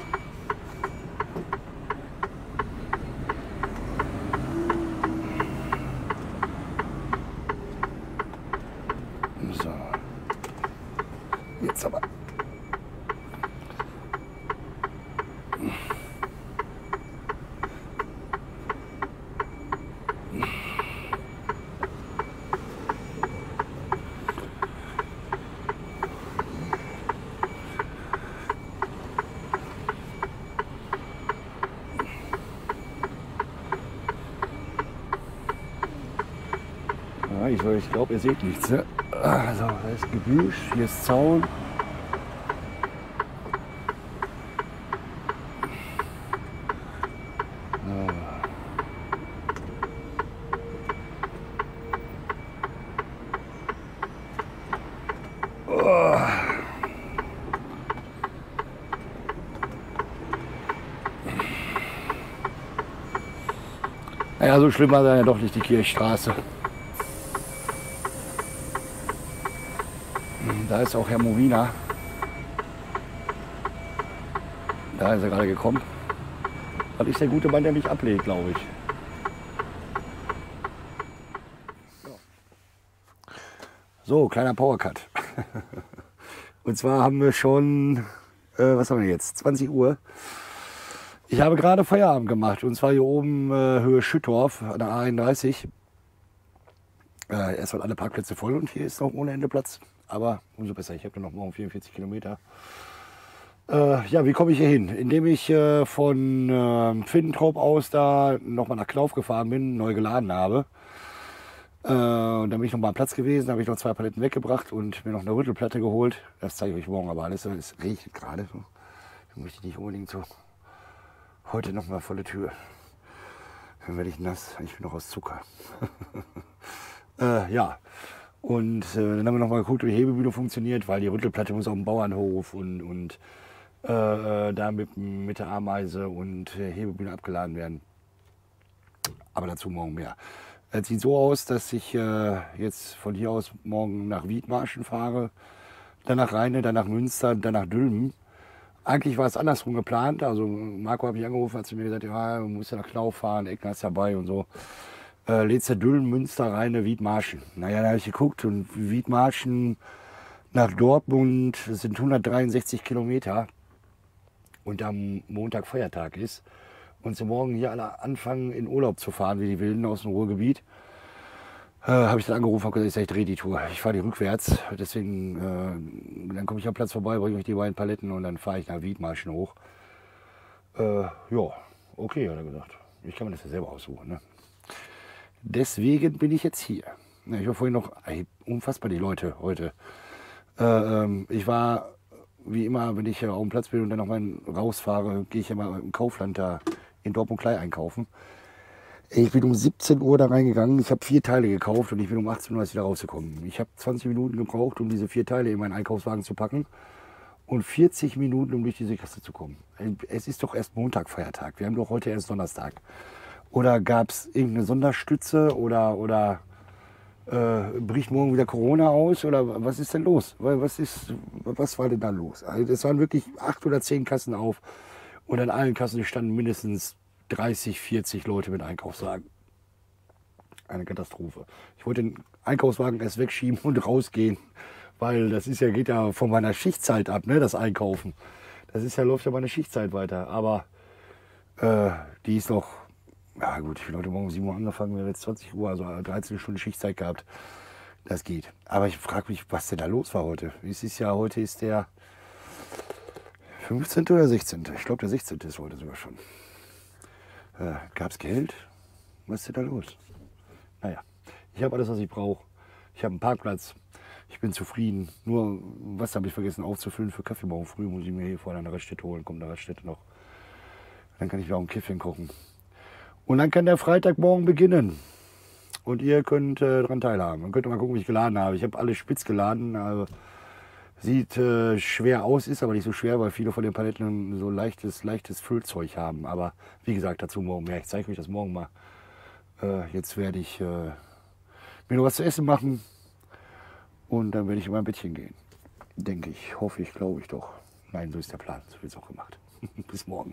So. Jetzt aber. peinlich, weil ich glaube, ihr seht nichts. Ne? Also, da ist Gebüsch, hier ist Zaun. Naja, so schlimm war dann ja doch nicht die Kirchstraße. Da ist auch Herr Movina. Da ist er gerade gekommen. Das ist der gute Mann, der mich ablehnt, glaube ich. So, kleiner Powercut. Und zwar haben wir schon, was haben wir jetzt? 20 Uhr. Ich habe gerade Feierabend gemacht. Und zwar hier oben Höhe Schüttorf an der A31. Erst waren alle Parkplätze voll und hier ist noch ohne Ende Platz. Aber umso besser, ich habe noch morgen 44 Kilometer. Ja, wie komme ich hier hin? Indem ich von Findentrop aus da nochmal nach Knauf gefahren bin, neu geladen habe. Und dann bin ich nochmal am Platz gewesen, habe ich noch 2 Paletten weggebracht und mir noch eine Rüttelplatte geholt. Das zeige ich euch morgen aber alles. Es regnet gerade. Da möchte ich nicht unbedingt so heute nochmal volle Tür. Dann werde ich nass. Ich bin noch aus Zucker. Ja. Und dann haben wir nochmal geguckt, wie die Hebebühne funktioniert, weil die Rüttelplatte muss auf dem Bauernhof und da mit der Ameise und Hebebühne abgeladen werden. Aber dazu morgen mehr. Es sieht so aus, dass ich jetzt von hier aus morgen nach Wiedmarschen fahre, dann nach Rheine, dann nach Münster, dann nach Dülmen. Eigentlich war es andersrum geplant. Also Marco hat mich angerufen, hat zu mir gesagt, ja, du musst ja nach Knauf fahren, Eckner ist dabei und so. Letzter Dülmen, Münster, Rheine, Wiedmarschen. Naja, da habe ich geguckt und Wiedmarschen nach Dortmund sind 163 Kilometer und am Montag Feiertag ist. Und sie morgen hier alle anfangen in Urlaub zu fahren, wie die Wilden aus dem Ruhrgebiet. Habe ich dann angerufen und gesagt, ich drehe die Tour. Ich fahre die rückwärts. Deswegen, dann komme ich am Platz vorbei, bringe euch die beiden Paletten und dann fahre ich nach Wiedmarschen hoch. Ja, okay, hat er gesagt. Ich kann mir das ja selber aussuchen. Ne? Deswegen bin ich jetzt hier. Ich war vorhin noch, unfassbar die Leute heute. Ich war, wie immer, wenn ich auf dem Platz bin und dann noch mal rausfahre, gehe ich immer im Kaufland da in Dortmund-Klei einkaufen. Ich bin um 17 Uhr da reingegangen, ich habe 4 Teile gekauft und ich bin um 18 Uhr erst wieder rausgekommen. Ich habe 20 Minuten gebraucht, um diese 4 Teile in meinen Einkaufswagen zu packen und 40 Minuten, um durch diese Kasse zu kommen. Es ist doch erst Montag, Feiertag. Wir haben doch heute erst Donnerstag. Oder gab es irgendeine Sonderstütze oder bricht morgen wieder Corona aus? Oder was ist denn los? Was war denn da los? Also es waren wirklich 8 oder 10 Kassen auf und an allen Kassen standen mindestens 30, 40 Leute mit Einkaufswagen. Eine Katastrophe. Ich wollte den Einkaufswagen erst wegschieben und rausgehen, weil das ist ja, geht ja von meiner Schichtzeit ab, ne, das Einkaufen. Das ist ja, läuft ja meine Schichtzeit weiter. Aber die ist noch, ja gut, ich bin heute Morgen um 7 Uhr angefangen, wir haben jetzt 20 Uhr, also 13 Stunden Schichtzeit gehabt. Das geht. Aber ich frage mich, was denn da los war heute. Es ist ja, heute ist der 15. oder 16. Ich glaube, der 16. ist heute sogar schon. Gab es Geld? Was ist denn da los? Naja, ich habe alles, was ich brauche. Ich habe einen Parkplatz. Ich bin zufrieden. Nur was habe ich vergessen aufzufüllen für Kaffee morgen früh. Muss ich mir hier vorne an der Raststätte holen. Kommt der Raststätte noch. Dann kann ich mir auch ein Käffchen kochen. Und dann kann der Freitagmorgen beginnen. Und ihr könnt daran teilhaben. Dann könnt ihr mal gucken, wie ich geladen habe. Ich habe alles spitz geladen. Also, sieht schwer aus, ist aber nicht so schwer, weil viele von den Paletten so leichtes Füllzeug haben. Aber wie gesagt, dazu morgen mehr. Ich zeige euch das morgen mal. Jetzt werde ich mir noch was zu essen machen und dann werde ich in mein Bettchen gehen. Denke ich, hoffe ich, glaube ich doch. Nein, so ist der Plan. So wird es auch gemacht. Bis morgen.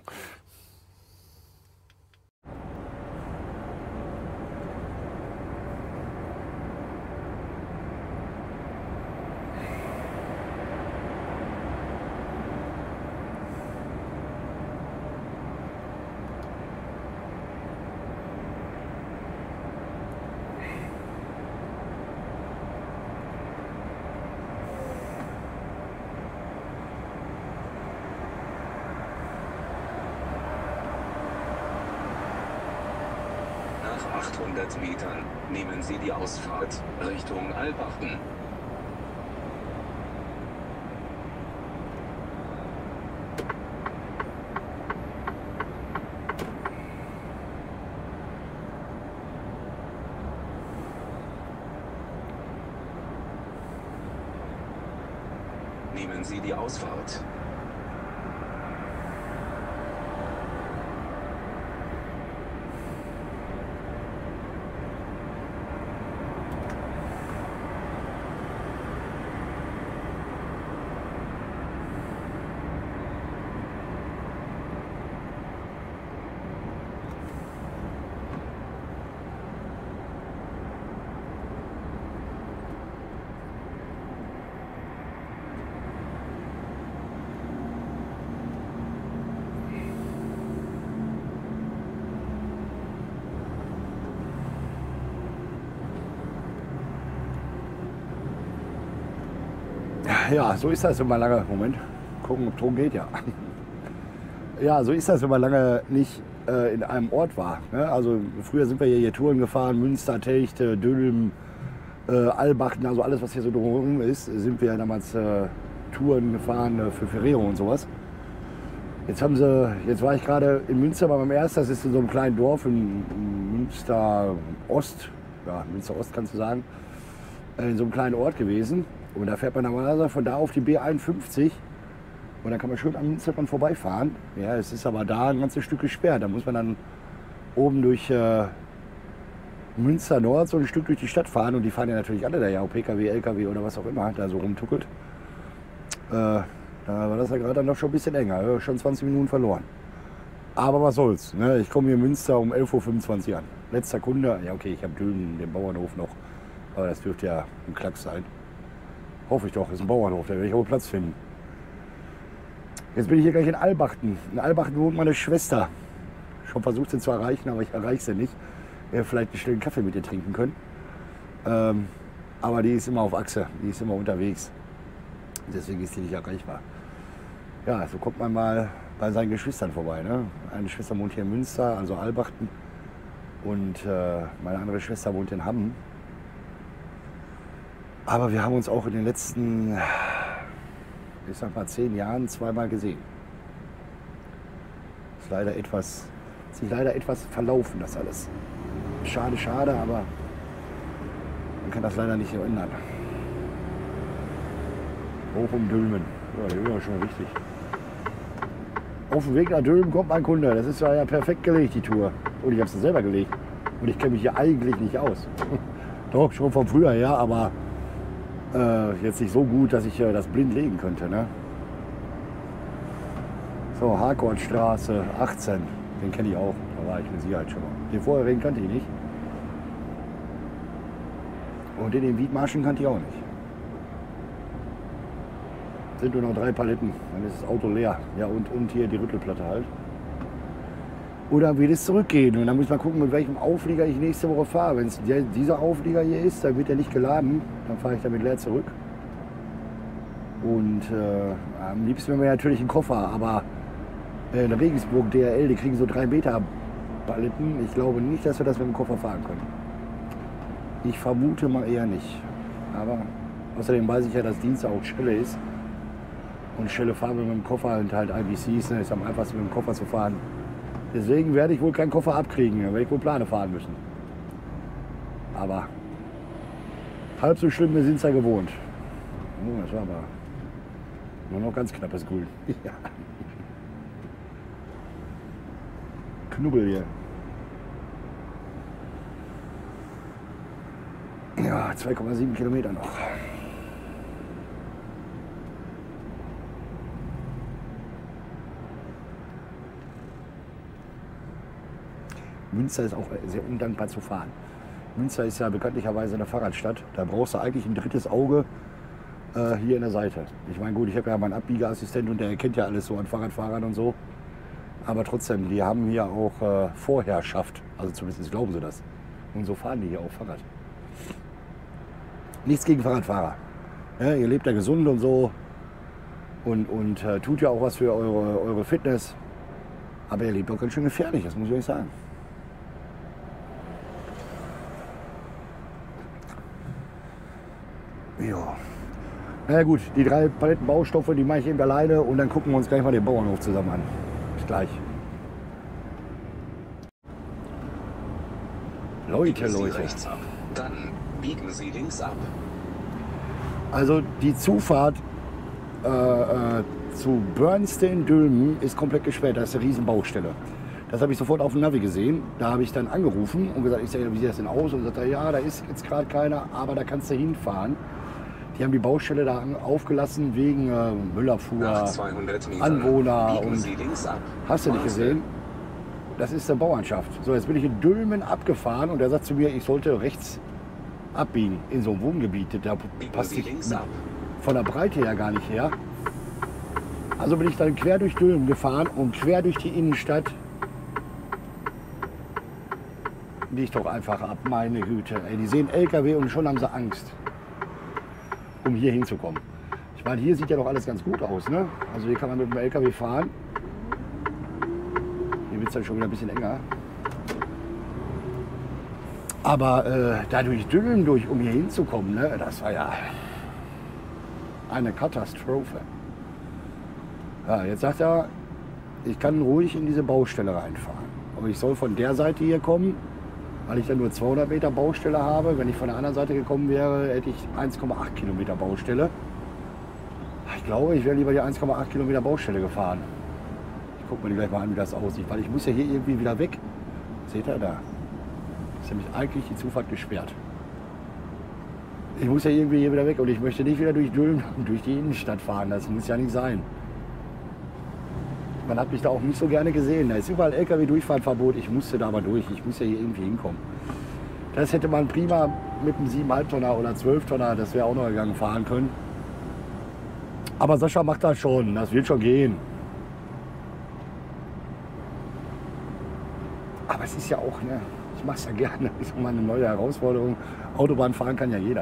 800 Metern nehmen Sie die Ausfahrt Richtung Albachten. Nehmen Sie die Ausfahrt. Ja, so ist das, wenn man lange, Moment, gucken, ob Ton geht, ja. Ja, so ist das, wenn man lange nicht in einem Ort war. Ne? Also früher sind wir hier Touren gefahren, Münster, Telchte, Dülmen, Albachten, also alles, was hier so drumherum ist, sind wir damals Touren gefahren für Ferrero und sowas. Jetzt war ich gerade in Münster bei meinem ersten, das ist in so einem kleinen Dorf in Münster Ost, ja, Münster Ost kannst du sagen, in so einem kleinen Ort gewesen. Und da fährt man normalerweise von da auf die B51 und dann kann man schön am Münsterland vorbeifahren. Ja, es ist aber da ein ganzes Stück gesperrt. Da muss man dann oben durch Münster Nord so ein Stück durch die Stadt fahren und die fahren ja natürlich alle da, ja, auch PKW, LKW oder was auch immer, da so rumtuckelt. Da war das ja gerade dann noch schon ein bisschen enger, schon 20 Minuten verloren. Aber was soll's, ne? Ich komme hier in Münster um 11:25 Uhr an. Letzter Kunde, ja okay, ich habe Dülmen, den Bauernhof noch, aber das dürfte ja ein Klacks sein. Hoffe ich doch, ist ein Bauernhof, da werde ich auch Platz finden. Jetzt bin ich hier gleich in Albachten. In Albachten wohnt meine Schwester. Schon versucht sie zu erreichen, aber ich erreiche sie nicht. Wir vielleicht einen stillen Kaffee mit ihr trinken können. Aber die ist immer auf Achse, die ist immer unterwegs. Deswegen ist die nicht erreichbar. Ja, so kommt man mal bei seinen Geschwistern vorbei. Ne? Eine Schwester wohnt hier in Münster, also Albachten. Und meine andere Schwester wohnt in Hamm. Aber wir haben uns auch in den letzten, ich sag mal, 10 Jahren zweimal gesehen. Ist sich leider etwas verlaufen, das alles. Schade, schade, aber man kann das leider nicht ändern. Hoch um Dülmen. Ja, hier ist schon richtig. Auf dem Weg nach Dülmen kommt mein Kunde. Das ist ja perfekt gelegt, die Tour. Und ich habe sie selber gelegt. Und ich kenne mich hier eigentlich nicht aus. Doch, schon von früher her, aber jetzt nicht so gut, dass ich das blind legen könnte. Ne? So, Harkortstraße 18, den kenne ich auch. Da war ich mit Sicherheit schon mal. Den vorherigen kannte ich nicht. Und den Wiedmarschen kannte ich auch nicht. Sind nur noch 3 Paletten, dann ist das Auto leer. Ja, und hier die Rüttelplatte halt. Oder wird es zurückgehen? Und dann muss man gucken, mit welchem Auflieger ich nächste Woche fahre. Wenn es dieser Auflieger hier ist, dann wird er nicht geladen. Dann fahre ich damit leer zurück. Und am liebsten wäre mir natürlich ein Koffer. Aber in der Regensburg DRL, die kriegen so 3 Meter Paletten. Ich glaube nicht, dass wir das mit dem Koffer fahren können. Ich vermute mal eher nicht. Aber außerdem weiß ich ja, dass Dienstag auch Schelle ist. Und Schelle fahren wir mit dem Koffer und halt IBCs. Ne? Ist am einfachsten mit dem Koffer zu fahren. Deswegen werde ich wohl keinen Koffer abkriegen, dann werde ich wohl Plane fahren müssen. Aber halb so schlimm, wir sind es ja gewohnt. Oh, das war aber nur noch ganz knappes Grün. Ja. Knubbel hier. Ja, 2,7 Kilometer noch. Münster ist auch sehr undankbar zu fahren. Münster ist ja bekanntlicherweise eine Fahrradstadt. Da brauchst du eigentlich ein drittes Auge hier in der Seite. Ich meine, gut, ich habe ja meinen Abbiegerassistent und der kennt ja alles so an Fahrradfahrern und so. Aber trotzdem, die haben hier auch Vorherrschaft. Also zumindest glauben sie das. Und so fahren die hier auch Fahrrad. Nichts gegen Fahrradfahrer. Ja, ihr lebt ja gesund und so. Und tut ja auch was für eure Fitness. Aber ihr lebt auch ganz schön gefährlich, das muss ich euch sagen. Ja. Na ja gut, die 3 Paletten Baustoffe, die mache ich eben alleine und dann gucken wir uns gleich mal den Bauernhof zusammen an. Bis gleich. Biegen Sie Leute. rechts ab. Dann biegen Sie links ab. Also die Zufahrt zu Bernstein-Dülmen ist komplett gesperrt. Da ist eine riesen Baustelle. Das habe ich sofort auf dem Navi gesehen. Da habe ich dann angerufen und gesagt, ich sage, wie sieht das denn aus? Und sagt er, ja, da ist jetzt gerade keiner, aber da kannst du hinfahren. Die haben die Baustelle da aufgelassen wegen Müllabfuhr, Nach 200 Metern Anwohner biegen und Sie links ab. hast du nicht Maße. gesehen? Das ist der Bauernschaft. So, jetzt bin ich in Dülmen abgefahren und er sagt zu mir, ich sollte rechts abbiegen in so ein Wohngebiet. Da Biegen passt Sie ich links ab. von der Breite her gar nicht her. Also bin ich dann quer durch Dülmen gefahren und quer durch die Innenstadt. Liegt doch einfach ab, meine Güte. Ey, die sehen LKW und schon haben sie Angst, um hier hinzukommen. Ich meine, hier sieht ja doch alles ganz gut aus, ne? Also hier kann man mit dem LKW fahren. Hier wird es dann schon wieder ein bisschen enger. Aber da durch Dülmen durch, um hier hinzukommen, ne? Das war ja eine Katastrophe. Ja, jetzt sagt er, ich kann ruhig in diese Baustelle reinfahren. Aber ich soll von der Seite hier kommen, weil ich dann nur 200 Meter Baustelle habe. Wenn ich von der anderen Seite gekommen wäre, hätte ich 1,8 Kilometer Baustelle. Ich glaube, ich wäre lieber die 1,8 Kilometer Baustelle gefahren. Ich gucke mir gleich mal an, wie das aussieht, weil ich muss ja hier irgendwie wieder weg. Seht ihr da? Ist nämlich eigentlich die Zufahrt gesperrt. Ich muss ja irgendwie hier wieder weg und ich möchte nicht wieder durch Dülmen, durch die Innenstadt fahren. Das muss ja nicht sein. Man hat mich da auch nicht so gerne gesehen. Da ist überall LKW-Durchfahrtverbot. Ich musste da aber durch. Ich muss ja hier irgendwie hinkommen. Das hätte man prima mit einem 7,5 Tonner oder 12 Tonner, das wäre auch noch gegangen, fahren können. Aber Sascha macht das schon. Das wird schon gehen. Aber es ist ja auch, ne, ich mache es ja gerne. Das ist mal eine neue Herausforderung. Autobahn fahren kann ja jeder.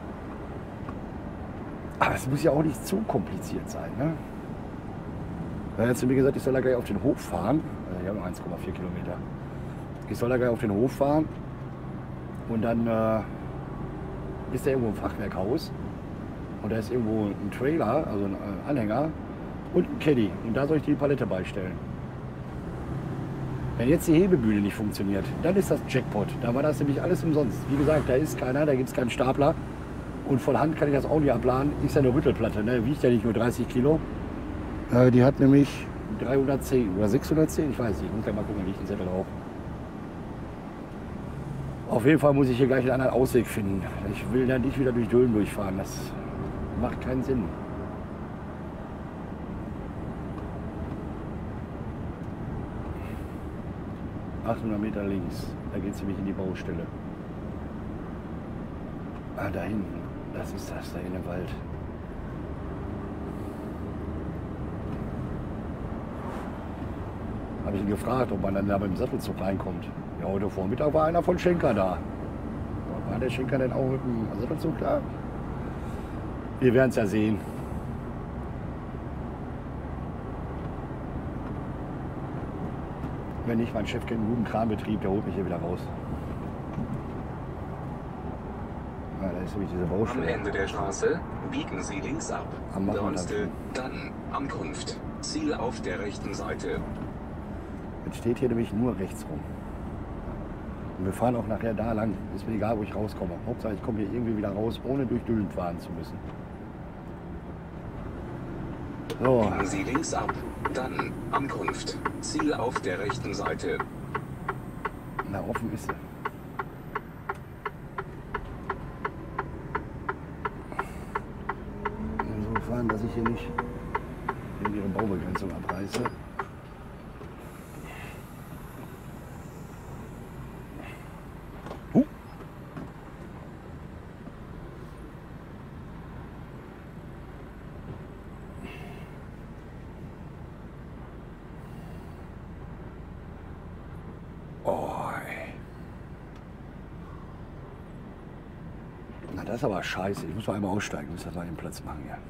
Aber es muss ja auch nicht zu kompliziert sein, ne? Er hat zu mir gesagt, ich soll da gleich auf den Hof fahren. Ich habe noch 1,4 Kilometer. Ich soll da gleich auf den Hof fahren. Und dann ist da irgendwo ein Fachwerkhaus. Und da ist irgendwo ein Trailer, also ein Anhänger und ein Caddy. Und da soll ich die Palette beistellen. Wenn jetzt die Hebebühne nicht funktioniert, dann ist das Jackpot. Da war das nämlich alles umsonst. Wie gesagt, da ist keiner, da gibt es keinen Stapler. Und von Hand kann ich das auch nicht abladen. Ist ja eine Rüttelplatte, ne? Wiegt ja nicht nur 30 Kilo. Die hat nämlich 310 oder 610, ich weiß nicht, ich muss gleich mal gucken, liegt ein Zettel drauf. Auf jeden Fall muss ich hier gleich einen anderen Ausweg finden. Ich will da nicht wieder durch Dülmen durchfahren, das macht keinen Sinn. ...800 Meter links, da geht es nämlich in die Baustelle. Ah, da hinten, das ist das, da in dem Wald. Habe ich ihn gefragt, ob man dann da mit dem Sattelzug reinkommt. Ja, heute Vormittag war einer von Schenker da. War der Schenker denn auch mit dem Sattelzug da? Wir werden es ja sehen. Wenn nicht, mein Chef kennt einen guten Kranbetrieb, der holt mich hier wieder raus. Ja, da ist nämlich diese Baustelle. Am Ende der Straße biegen Sie links ab. Am Nachmittag. Dornste, dann Ankunft. Ziel auf der rechten Seite. Jetzt steht hier nämlich nur rechts rum. Und wir fahren auch nachher da lang. Ist mir egal, wo ich rauskomme. Hauptsache, ich komme hier irgendwie wieder raus, ohne durch Dülmen fahren zu müssen. So, Biegen Sie links ab. Dann Ankunft. Ziel auf der rechten Seite. na offen ist sie. So fahren, dass ich hier nicht in ihre Baubegrenzung abreiße. Na, das ist aber scheiße. Ich muss mal einmal aussteigen. Ich muss das mal den Platz machen hier.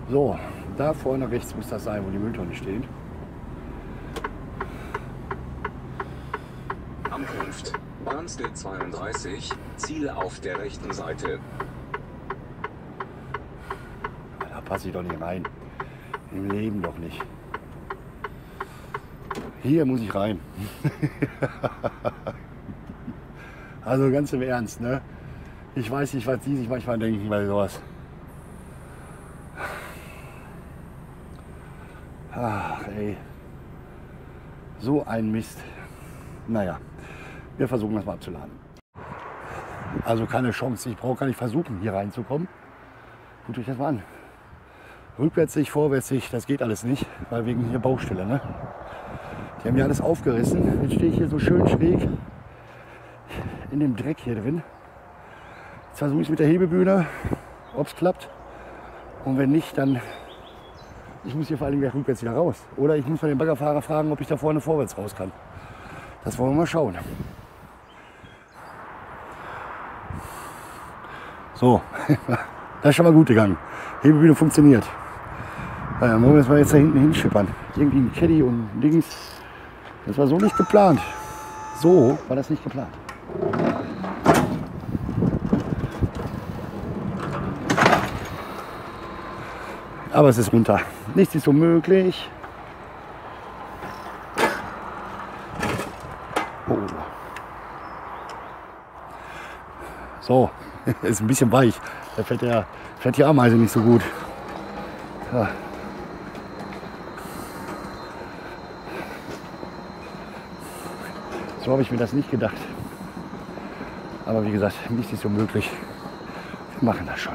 So, da vorne rechts muss das sein, wo die Mülltonnen stehen. Ankunft. Bahnsteig 32, Ziel auf der rechten Seite. Da passe ich doch nicht rein. Im Leben doch nicht. Hier muss ich rein. Also ganz im Ernst, ne? Ich weiß nicht, was die sich manchmal denken bei sowas. Ach, ey. So ein Mist. Naja, wir versuchen das mal abzuladen. Also keine Chance. Ich brauche gar nicht versuchen, hier reinzukommen. Guckt euch das mal an. Rückwärts nicht, vorwärts nicht, das geht alles nicht, weil wegen hier Baustelle, ne? Die haben ja alles aufgerissen. Jetzt stehe ich hier so schön schräg in dem Dreck hier drin. Jetzt versuche ich es mit der Hebebühne, ob es klappt. Und wenn nicht, dann ich muss hier vor allem gleich rückwärts wieder raus. Oder ich muss mal den Baggerfahrer fragen, ob ich da vorne vorwärts raus kann. Das wollen wir mal schauen. So, das ist schon mal gut gegangen. Hebebühne funktioniert. Wollen wir jetzt mal da hinten hinschippern. Irgendwie ein Caddy und links. Das war so nicht geplant. So war das nicht geplant. Aber es ist runter. Nichts ist unmöglich. Oh. So, ist ein bisschen weich. Da fährt die Ameise nicht so gut. Ja. So habe ich mir das nicht gedacht. Aber wie gesagt, nichts ist unmöglich. Wir machen das schon.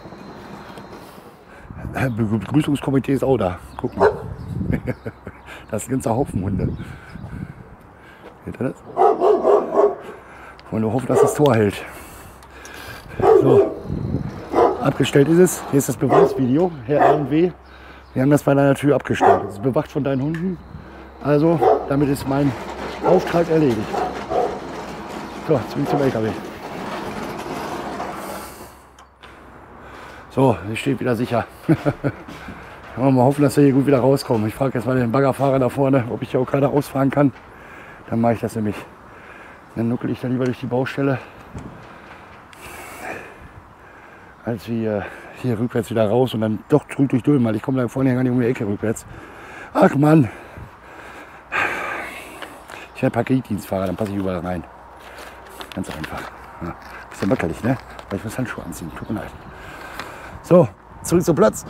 Begrüßungskomitee ist auch da. Guck mal. Das ist ein ganzer Haufen Hunde. Seht ihr das? Wollen wir hoffen, dass das Tor hält. So. Abgestellt ist es. Hier ist das Beweisvideo. Herr R&W. Wir haben das bei deiner Tür abgestellt. Es ist bewacht von deinen Hunden. Also, damit ist mein Auftrag erledigt. So, jetzt bin ich zum LKW. So, ich stehe wieder sicher. Wollen wir mal hoffen, dass wir hier gut wieder rauskommen. Ich frage jetzt mal den Baggerfahrer da vorne, ob ich hier auch gerade ausfahren kann. Dann mache ich das nämlich. Dann nuckel ich da lieber durch die Baustelle, als wir hier rückwärts wieder raus und dann doch zurück durch Dülmen, weil ich komme da vorne gar nicht um die Ecke rückwärts. Ach Mann. Ich werde Paketdienstfahrer, dann passe ich überall rein. Ganz einfach. Ja, bisschen wackelig, ne? Weil ich muss Handschuhe anziehen. Tut mir leid. So, zurück zum Platz.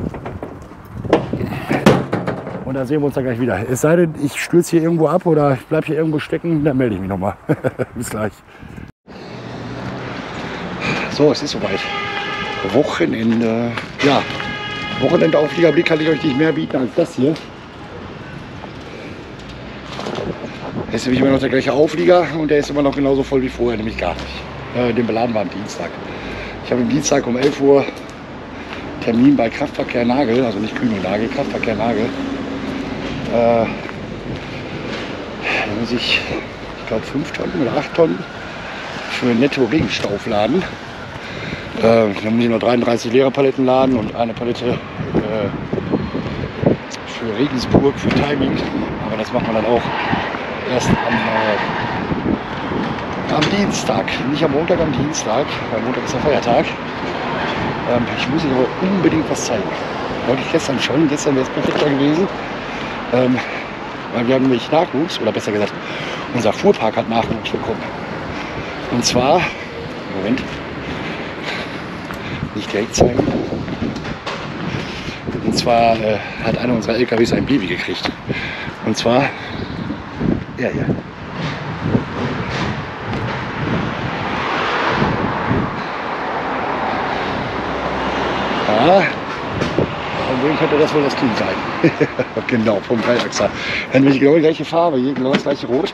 Und dann sehen wir uns dann gleich wieder. Es sei denn, ich stürze hier irgendwo ab oder ich bleibe hier irgendwo stecken, dann melde ich mich nochmal. Bis gleich. So, es ist soweit. Wochenende. Ja, Wochenendaufliegerblick kann ich euch nicht mehr bieten als das hier. Das ist nämlich immer noch der gleiche Auflieger und der ist immer noch genauso voll wie vorher, nämlich gar nicht. Den beladen wir am Dienstag. Ich habe am Dienstag um 11 Uhr Termin bei Kraftverkehr Nagel, also nicht Kühn und Nagel, Kraftverkehr Nagel. Da muss ich glaube 5 Tonnen oder 8 Tonnen für netto Regenstau aufladen. Dann muss ich noch 33 leere Paletten laden und eine Palette für Regensburg, für Timing. Aber das macht man dann auch erst am Dienstag, nicht am Montag, am Dienstag. Am Montag ist der Feiertag. Ich muss Ihnen aber unbedingt was zeigen. Wollte ich gestern schon, gestern wäre es perfekter gewesen. Weil wir haben nämlich Nachwuchs, oder besser gesagt, unser Fuhrpark hat Nachwuchs bekommen. Und zwar, Moment, nicht direkt zeigen. Und zwar hat einer unserer LKWs ein Baby gekriegt. Und zwar er hier. Ja, von wem könnte das wohl das Kind sein? Genau, vom Dreiachser. Dann haben wir genau die gleiche Farbe, hier genau das gleiche Rot.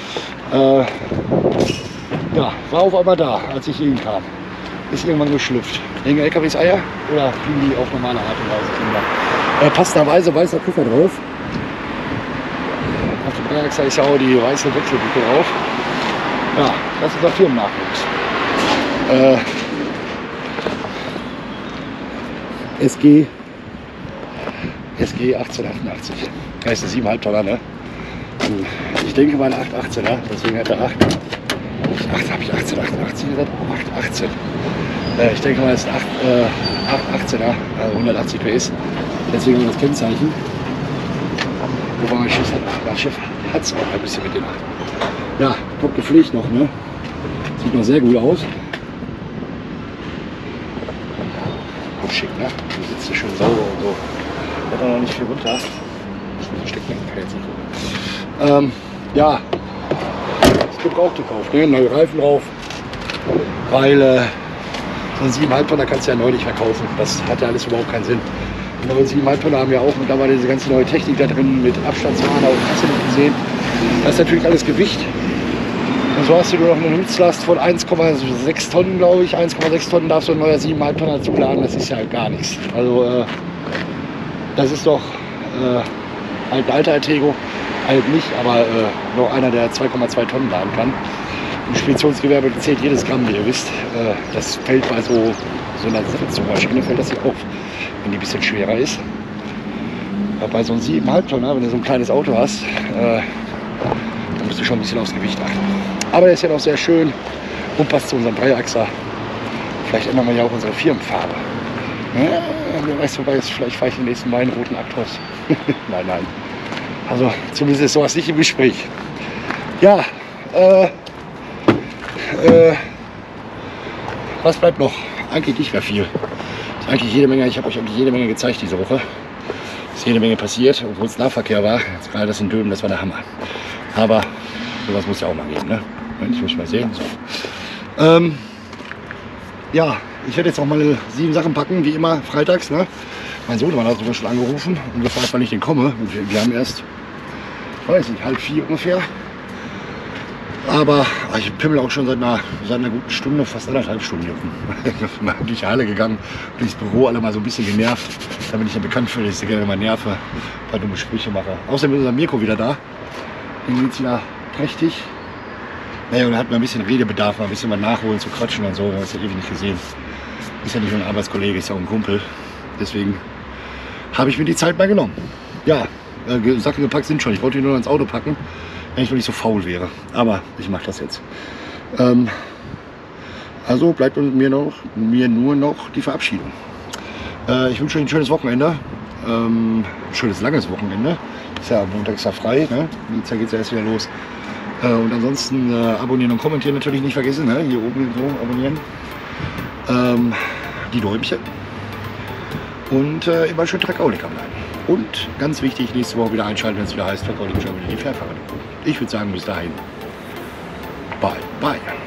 Ja, war auf einmal da, als ich hier hinkam. Ist irgendwann geschlüpft. Hängen LKWs Eier oder fliegen die auf normale Art und Weise Kinder? Passenderweise weißer Kuffer drauf. Auf dem Dreiachser ist ja auch die weiße Wechselbuche drauf. Ja, das ist unser Firmennachwuchs. SG SG 1888. Heißt ein 7,5 Tonner, ne? Ich denke mal ein 818er, deswegen hat er 8. Habe ich 1888 gesagt? 818. Ich denke mal, es ist ein 818er, also 180 PS. Deswegen das Kennzeichen. Wobei mein Schiff hat es auch ein bisschen mit den 8. Ja, top gepflegt noch, ne? Sieht noch sehr gut aus. Gut schick, ne? Die sitzt schön sauber und so. Hat auch noch nicht viel runter. Steckt nicht, kann jetzt nicht gucken. Ja, es gibt auch gekauft, ne? Neue Reifen drauf. Weil so ein 7,5 Tonner kannst du ja neu nicht verkaufen. Das hat ja alles überhaupt keinen Sinn. Und neue 7,5 Tonner haben ja auch mittlerweile diese ganze neue Technik da drin mit Abstandswarner und hast du nicht gesehen. Das ist natürlich alles Gewicht. Und so hast du nur noch eine Nutzlast von 1,6 Tonnen, glaube ich. 1,6 Tonnen darfst du ein neuer 7,5 Tonner zuladen. Das ist ja gar nichts. Also das ist doch halt ein alter Artego. Halt nicht, aber noch einer, der 2,2 Tonnen laden kann. Im Speditionsgewerbe zählt jedes Gramm, wie ihr wisst. Das fällt bei so einer Maschine fällt das hier auf, wenn die ein bisschen schwerer ist. Bei so einem 7,5 Tonner, wenn du so ein kleines Auto hast, dann musst du schon ein bisschen aufs Gewicht achten. Aber der ist ja noch sehr schön und passt zu unserem Dreiachser. Vielleicht ändern wir ja auch unsere Firmenfarbe. Ja, wer weiß, vielleicht fahre ich den nächsten Mal einen roten Actros. Nein, nein. Also zumindest ist sowas nicht im Gespräch. Ja, was bleibt noch? Eigentlich nicht mehr viel. Ist eigentlich jede Menge, ich habe euch eigentlich jede Menge gezeigt diese Woche. Ist jede Menge passiert, obwohl es Nahverkehr war. Jetzt gerade das in Döben, das war der Hammer. Aber sowas muss ja auch mal geben, ne? Ich muss mal sehen. So. Ja, ich werde jetzt auch mal 7 Sachen packen, wie immer freitags. Ne? Mein Sohn hat sogar schon angerufen und gefragt, wann ich denn komme. Und wir haben erst, ich weiß nicht, 3:30 ungefähr. Aber ich pimmel auch schon seit einer guten Stunde, fast 1,5 Stunden hier. Ich bin durch die Halle gegangen, durchs Büro, alle mal so ein bisschen genervt. Da bin ich ja bekannt für, dass ich sehr gerne mal nerve, ein paar dumme Sprüche mache. Außerdem ist unser Mirko wieder da. Den geht's wieder prächtig. Naja, und er hat mal ein bisschen Redebedarf, mal ein bisschen was nachholen, zu quatschen und so. Wir haben es ja ewig nicht gesehen. Ist ja nicht nur ein Arbeitskollege, ist ja auch ein Kumpel. Deswegen habe ich mir die Zeit mal genommen. Ja, Sachen gepackt sind schon. Ich wollte ihn nur ins Auto packen, wenn ich noch nicht so faul wäre. Aber ich mache das jetzt. Also bleibt mir nur noch die Verabschiedung. Ich wünsche euch ein schönes Wochenende. Ein schönes langes Wochenende. Ist ja Montag ist ja frei, ne? Jetzt geht es ja erst wieder los. Und ansonsten abonnieren und kommentieren natürlich nicht vergessen. Ne? Hier oben so abonnieren. Die Däumchen. Und immer schön Tracaulica bleiben. Und ganz wichtig, nächste Woche wieder einschalten, wenn es wieder heißt Tracaulica Germany, die Fährfahrer. Ich würde sagen, bis dahin. Bye, bye.